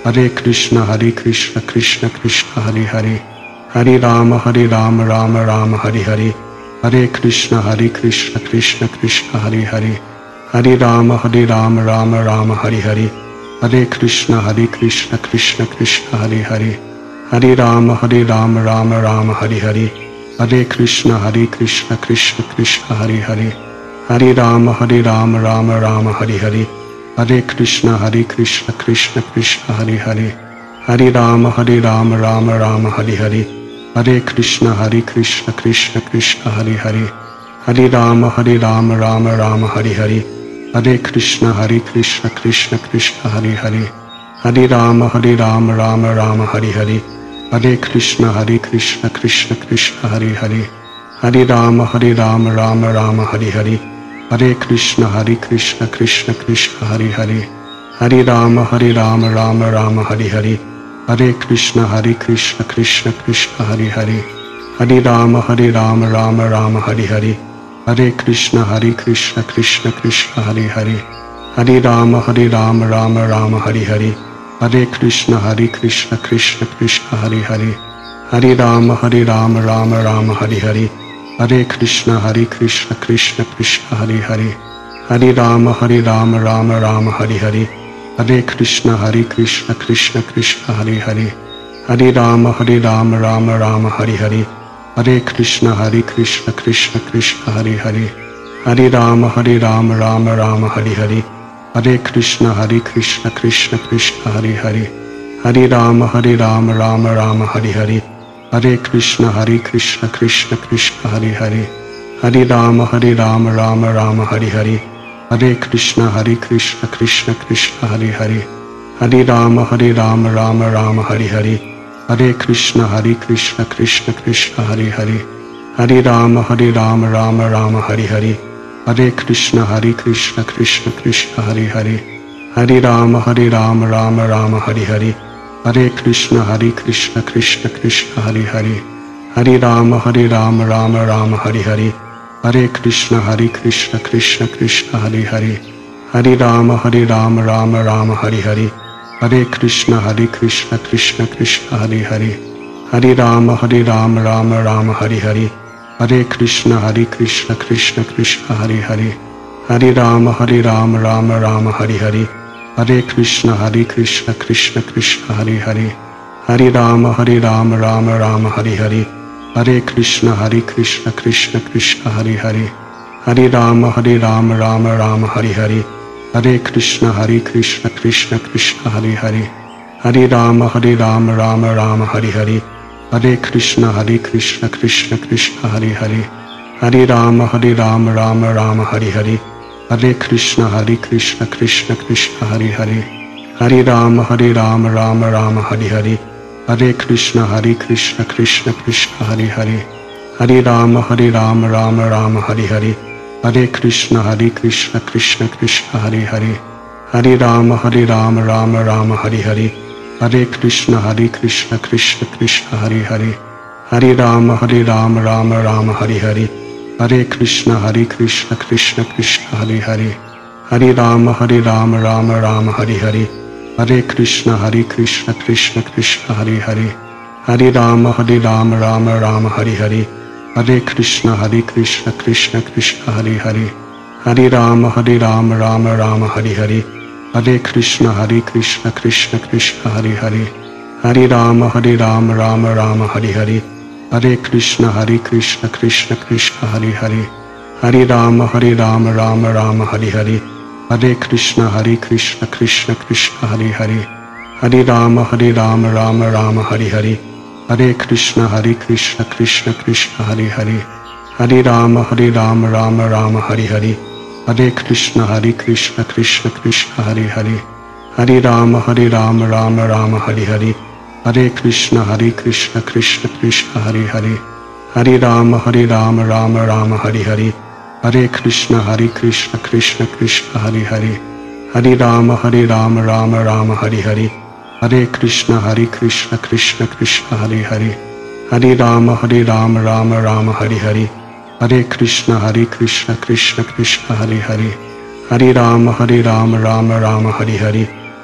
Hare Krishna Krishna Krishna Hare Hare, Hare Rama Rama Rama Hare Hare, Hare Krishna Krishna Krishna Hare Hare, Hare Rama Rama Rama Hare Hare, Hare Krishna Krishna Krishna Hare Hare, Hare Rama Rama Rama Hare Hare, Hare Krishna Krishna Krishna Hare Hare, Hare Rama Rama Rama Hare Hare, Hare Krishna Krishna Krishna Hare Hare, Hare Rama Rama Rama Hare Hare, Hare Krishna Krishna Krishna Hare Hare, Hare Rama Rama Rama Hare Hare, Hare Krishna Krishna Krishna Hare Hare, Hare Rama Rama Rama Hare Hare, Hare Krishna Krishna Krishna Hare Hare, Hare Rama Rama Rama Hare Hare, Hare Krishna Krishna Krishna Hare Hare, Hare Rama Rama Rama Hare Hare, Hare Krishna Krishna Krishna Hare Hare, Hare Rama Rama Rama Hare Hare, Hare Krishna Krishna Krishna Hare Hare, Hare Rama Rama Rama Hare Hare, Hare Krishna Krishna Krishna Hare Hare, Hare Rama Rama Rama Hare Hare, Hare Krishna Krishna Krishna Hare Hare, Hare Rama Rama Rama Hare Hare, Hare Krishna Krishna Krishna Hare Hare, Hare Rama Rama Rama Hare Hare, Hare Krishna Krishna Krishna Hare Hare, Hare Rama Rama Rama Hare Hare, Hare Krishna Krishna Krishna Hare Hare, Hare Rama Rama Rama Hare Hare, Hare Krishna Krishna Krishna Hare Hare, Hare Rama Rama Rama Hare Hare, Hare Krishna Krishna Krishna Hare Hare, Hare Rama Rama Rama Hare Hare, Hare Krishna Krishna Krishna Hare Hare, Hare Rama Rama Rama Hare Hare, Hare Krishna Krishna Krishna Hare Hare, Hare Rama Rama Rama Hare Hare, Hare Krishna Krishna Krishna Hare Hare, Hare Rama Rama Rama Hare Hare, Hare Krishna Krishna Krishna Hare Hare, Hare Rama Rama Rama Hare Hare, Hare Krishna Krishna Krishna Hare Hare, Hare Rama Rama Rama Hare Hare, Hare Krishna Krishna Krishna Hare Hare, Hare Rama Rama Rama Hare Hare, Hare Krishna Krishna Krishna Hare Hare, Hare Rama Rama Rama Hare Hare, Hare Krishna Krishna Krishna Hare Hare, Hare Rama Rama Rama Hare Hare, Hare Krishna Krishna Krishna Hare Hare, Hare Rama Rama Rama Hare Hare, Hare Krishna Krishna Krishna Hare Hare, Hare Rama Rama Rama Hare Hare, Hare Krishna Krishna Krishna Hare Hare, Hare Rama Rama Rama Hare Hare, Hare Krishna Krishna Krishna Hare Hare, Hare Rama Rama Rama Hare Hare, Hare Krishna Krishna Krishna Hare Hare, Hare Rama Rama Rama Hare Hare, Hare Krishna Krishna Krishna Hare Hare, Hare Rama Rama Rama Hare Hare, Hare Krishna Krishna Krishna Hare Hare, Hare Rama Rama Rama Hare Hare, Hare Krishna Krishna Krishna Hare Hare, Hare Rama Rama Rama Hare Hare, Hare Krishna Krishna Krishna Hare Hare, Hare Rama Rama Rama Hare Hare, Hare Krishna Krishna Krishna Hare Hare, Hare Rama Rama Rama Hare Hare, Hare Krishna Krishna Krishna Hare Hare, Hare Rama Rama Rama Hare Hare, Hare Krishna Krishna Krishna Hare Hare, Hare Rama Rama Rama Hare Hare, Hare Krishna Krishna Krishna Hare Hare, Hare Rama Rama Rama Hare Hare, Hare Krishna Krishna Krishna Hare Hare, Hare Rama Rama Rama Hare Hare, Hare Krishna Krishna Krishna Hare Hare, Hare Rama Rama Rama Hare Hare, Hare Krishna Krishna Krishna Hare Hare, Hare Rama Rama Rama Hare Hare, Hare Krishna Krishna Krishna Hare Hare, Hare Rama Rama Rama Hare Hare, Hare Krishna Krishna Krishna Hare Hare, Hare Rama Rama Rama Hare Hare,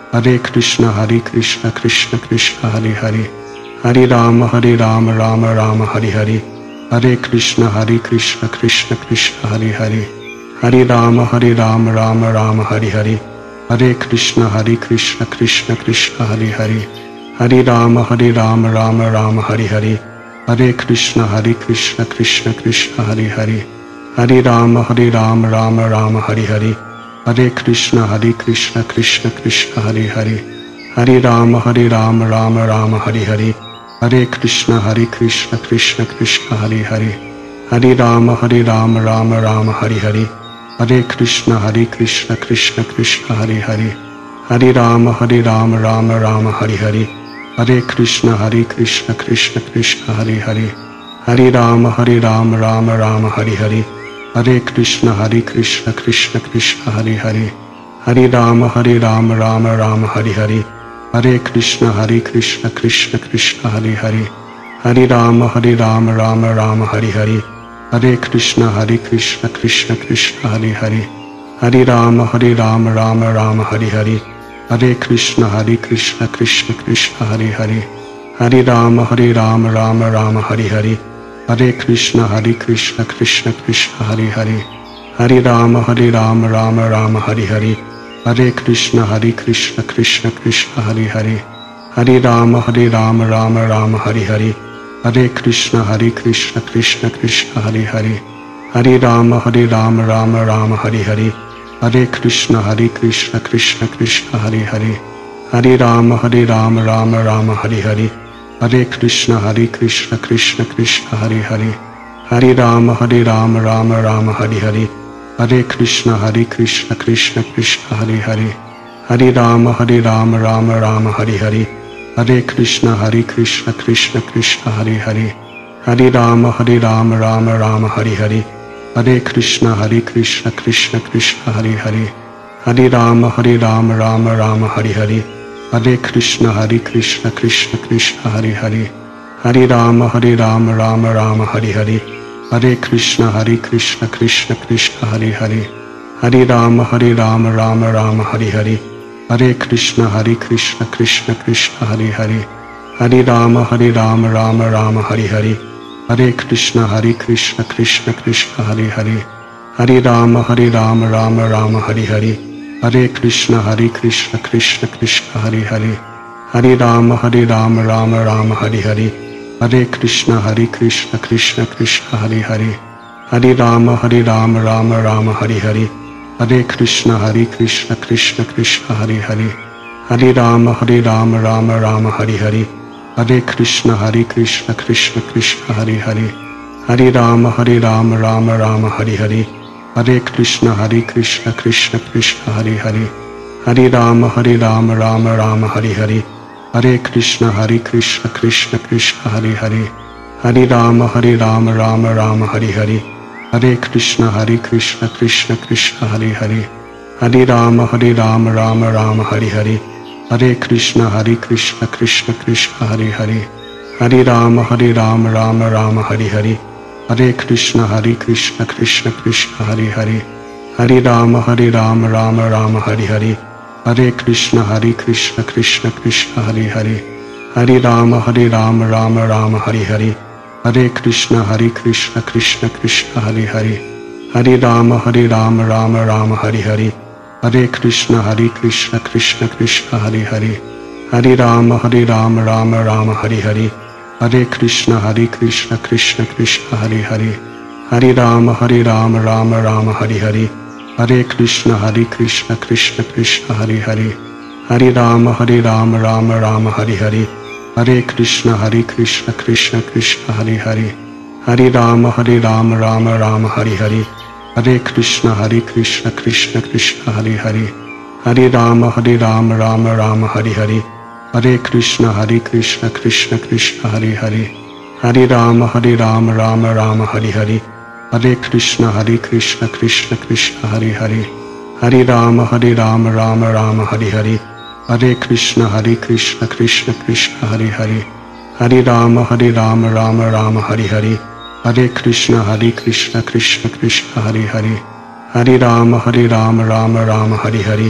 Hare Krishna Krishna Krishna Hare Hare, Hare Rama Rama Rama Hare Hare, Hare Krishna Krishna Krishna Hare Hare, Hare Rama Rama Rama Hare Hare, Hare Krishna Krishna Krishna Hare Hare, Hare Rama Rama Rama Hare Hare, Hare Krishna Krishna Krishna Hare Hare, Hare Rama Rama Rama Hare Hare, Hare Krishna Krishna Krishna Hare Hare, Hare Rama Rama Rama Hare Hare, Hare Krishna Krishna Krishna Hare Hare, Hare Rama Rama Rama Hare Hare, Hare Krishna Krishna Krishna Hare Hare, Hare Rama Rama Rama Hare Hare, Hare Krishna Krishna Krishna Hare Hare, Hare Rama Rama Rama Hare Hare, Hare Krishna Krishna Krishna Hare Hare, Hare Rama Rama Rama Hare Hare, Hare Krishna Krishna Krishna Hare Hare, Hare Rama Rama Rama Hare Hare, Hare Krishna Krishna Krishna Hare Hare, Hare Rama Rama Rama Hare Hare, Hare Krishna Krishna Krishna Hare Hare, Hare Rama Rama Rama Hare Hare, Hare Krishna Krishna Krishna Hare Hare, Hare Rama Rama Rama Hare Hare, Hare Krishna Krishna Krishna Hare Hare, Hare Rama Rama Rama Hare Hare, Hare Krishna Krishna Krishna Hare Hare, Hare Rama Rama Rama Hare Hare, Hare Krishna Krishna Krishna Hare Hare, Hare Rama Rama Rama Hare Hare, Hare Krishna Krishna Krishna Hare Hare, Hare Rama Rama Rama Hare Hare, Hare Krishna Krishna Krishna Hare Hare, Hare Rama Rama Rama Hare Hare, Hare Krishna Krishna Krishna Hare Hare, Hare Rama Rama Rama Hare Hare, Hare Krishna Krishna Krishna Hare Hare, Hare Rama Rama Rama Hare Hare, Hare Krishna Krishna Krishna Hare Hare, Hare Rama Rama Rama Hare Hare, Hare Krishna Krishna Krishna Hare Hare, Hare Rama Rama Rama Hare Hare, Hare Krishna Krishna Krishna Hare Hare, Hare Rama Rama Rama Hare Hare, Hare Krishna Krishna Krishna Hare Hare, Hare Rama Rama Rama Hare Hare, Hare Krishna Krishna Krishna Hare Hare, Hare Rama Rama Rama Hare Hare, Hare Krishna Krishna Krishna Hare Hare, Hare Rama Rama Rama Hare Hare, Hare Krishna Krishna Krishna Hare Hare, Hare Rama Rama Rama Hare Hare, Hare Krishna Krishna Krishna Hare Hare, Hare Rama Rama Rama Hare Hare, Hare Krishna Krishna Krishna Hare Hare, Hare Rama Rama Rama Hare Hare, Hare Krishna Krishna Krishna Hare Hare, Hare Rama Rama Rama Hare Hare, Hare Krishna Krishna Krishna Hare Hare, Hare Rama Rama Rama Hare Hare, Hare Krishna Krishna Krishna Hare Hare, Hare Rama Rama Rama Hare Hare, Hare Krishna Krishna Krishna Hare Hare, Hare Rama Rama Rama Hare Hare, Hare Krishna Krishna Krishna Hare Hare, Hare Rama Rama Rama Hare Hare, Hare Krishna Krishna Krishna Hare Hare, Hare Rama Rama Rama Hare Hare, Hare Krishna Krishna Krishna Hare Hare, Hare Rama Rama Rama Hare Hare, Hare Krishna Krishna Krishna Hare Hare, Hare Rama Rama Rama Hare Hare, Hare Krishna Krishna Krishna Hare Hare, Hare Rama Rama Rama Hare Hare, Hare Krishna Krishna Krishna Hare Hare, Hare Rama Rama Rama Hare Hare, Hare Krishna Krishna Krishna Hare Hare, Hare Rama Rama Rama Hare Hare, Hare Krishna Krishna Krishna Hare Hare, Hare Rama Rama Rama Hare Hare, Hare Krishna Krishna Krishna Hare Hare, Hare Rama Rama Rama Hare Hare, Hare Krishna Krishna Krishna Hare Hare, Hare Rama Rama Rama Hare Hare, Hare Krishna Krishna Krishna Hare Hare, Hare Rama Rama Rama Hare Hare,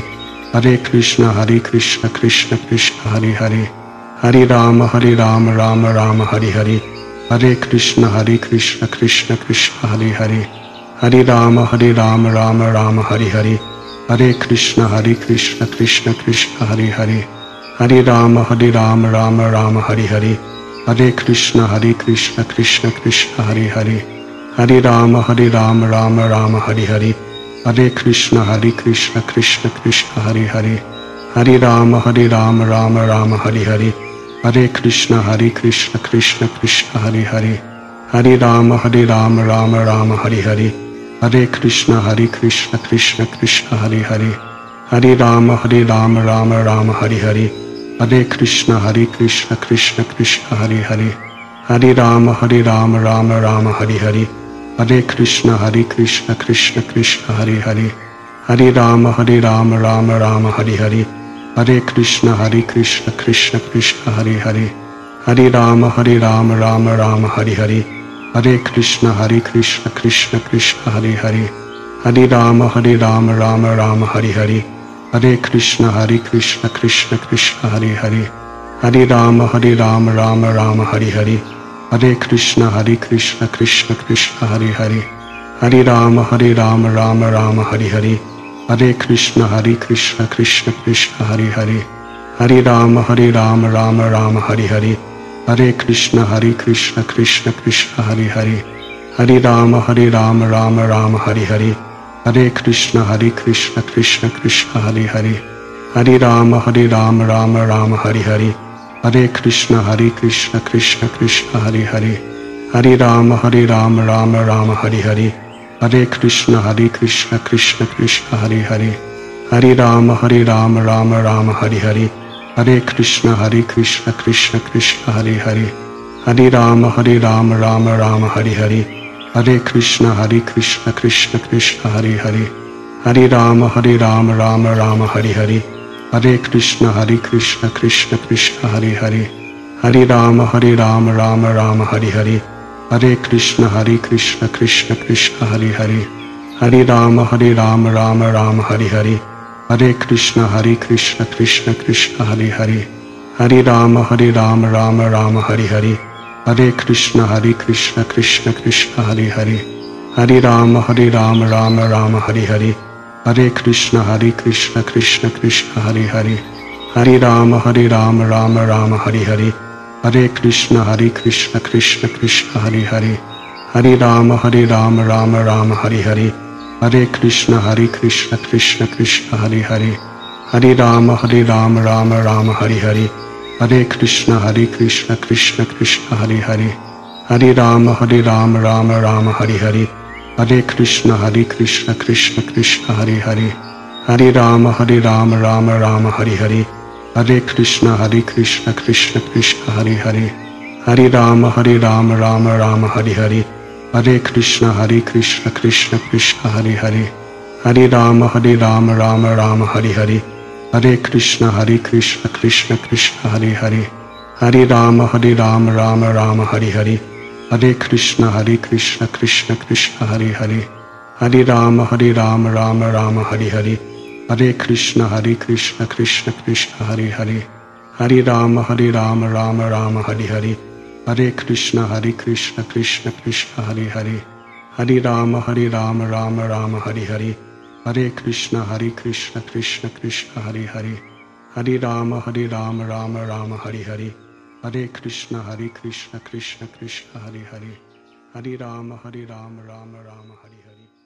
Hare Krishna Krishna Krishna Hare Hare, Hare Rama Rama Rama Hare Hare, Hare Krishna Krishna Krishna Hare Hare, Hare Rama Rama Rama Hare Hare, Hare Krishna Krishna Krishna Hare Hare, Hare Rama Rama Rama Hare Hare, Hare Krishna Krishna Krishna Hare Hare, Hare Rama Rama Rama Hare Hare, Hare Krishna Krishna Krishna Hare Hare, Hare Rama Rama Rama Hare Hare, Hare Krishna Krishna Krishna Hare Hare, Hare Rama Rama Rama Hare Hare, Hare Krishna Krishna Krishna Hare Hare, Hare Rama Rama Rama Hare Hare, Hare Krishna Krishna Krishna Hare Hare, Hare Rama Rama Rama Hare Hare, Hare Krishna Krishna Krishna Hare Hare, Hare Rama Rama Rama Hare Hare, Hare Krishna Krishna Krishna Hare Hare, Hare Rama Rama Rama Hare Hare, Hare Krishna Krishna Krishna Hare Hare, Hare Rama Rama Rama Hare Hare, Hare Krishna Krishna Krishna Hare Hare, Hare Rama Rama Rama Hare Hare, Hare Krishna Krishna Krishna Hare Hare, Hare Rama Rama Rama Hare Hare, Hare Krishna Krishna Krishna Hare Hare, Hare Rama Rama Rama Hare Hare, Hare Krishna Krishna Krishna Hare Hare, Hare Rama Rama Rama Hare Hare, Hare Krishna Krishna Krishna Hare Hare, Hare Rama Rama Rama Hare Hare, Hare Krishna Krishna Krishna Hare Hare, Hare Rama Rama Rama Hare Hare, Hare Krishna Krishna Krishna Hare Hare, Hare Rama Rama Rama Hare Hare, Hare Krishna Krishna Krishna Hare Hare, Hare Rama Rama Rama Hare Hare, Hare Krishna Krishna Krishna Hare Hare, Hare Rama Rama Rama Hare Hare, Hare Krishna Krishna Krishna Hare Hare, Hare Rama Rama Rama Hare Hare, Hare Krishna Krishna Krishna Hare Hare, Hare Rama Rama Rama Hare Hare, Hare Krishna Krishna Krishna Hare Hare, Hare Rama Rama Rama Hare Hare, Hare Krishna Krishna Krishna Hare Hare, Hare Rama Rama Rama Hare Hare, Hare Krishna Krishna Krishna Hare Hare, Hare Rama Rama Rama Hare Hare, Hare Krishna Krishna Krishna Hare Hare, Hare Rama Rama Rama Hare Hare, Hare Krishna Krishna Krishna Hare Hare, Hare Rama Rama Rama Hare Hare, Hare Krishna Krishna Krishna Hare Hare, Hare Rama Rama Rama Hare Hare, Hare Krishna Krishna Krishna Hare Hare, Hare Rama Rama Rama Hare Hare, Hare Krishna Krishna Krishna Hare Hare, Hare Rama Rama Rama Hare Hare, Hare Krishna Krishna Krishna Hare Hare, Hare Rama Rama Rama Hare Hare, Hare Krishna Krishna Krishna Hare Hare, Hare Rama Rama Rama Hare Hare, Hare Krishna Krishna Krishna Hare Hare, Hare Rama Rama Rama Hare Hare, Hare Krishna Krishna Krishna Hare Hare, Hare Rama Rama Rama Hare Hare, Hare Krishna Krishna Krishna Hare Hare, Hare Rama Rama Rama Hare Hare, Hare Krishna Krishna Krishna Hare Hare, Hare Rama Rama Rama Hare Hare, Hare Krishna Krishna Krishna Hare Hare, Hare Rama Rama Rama Hare Hare.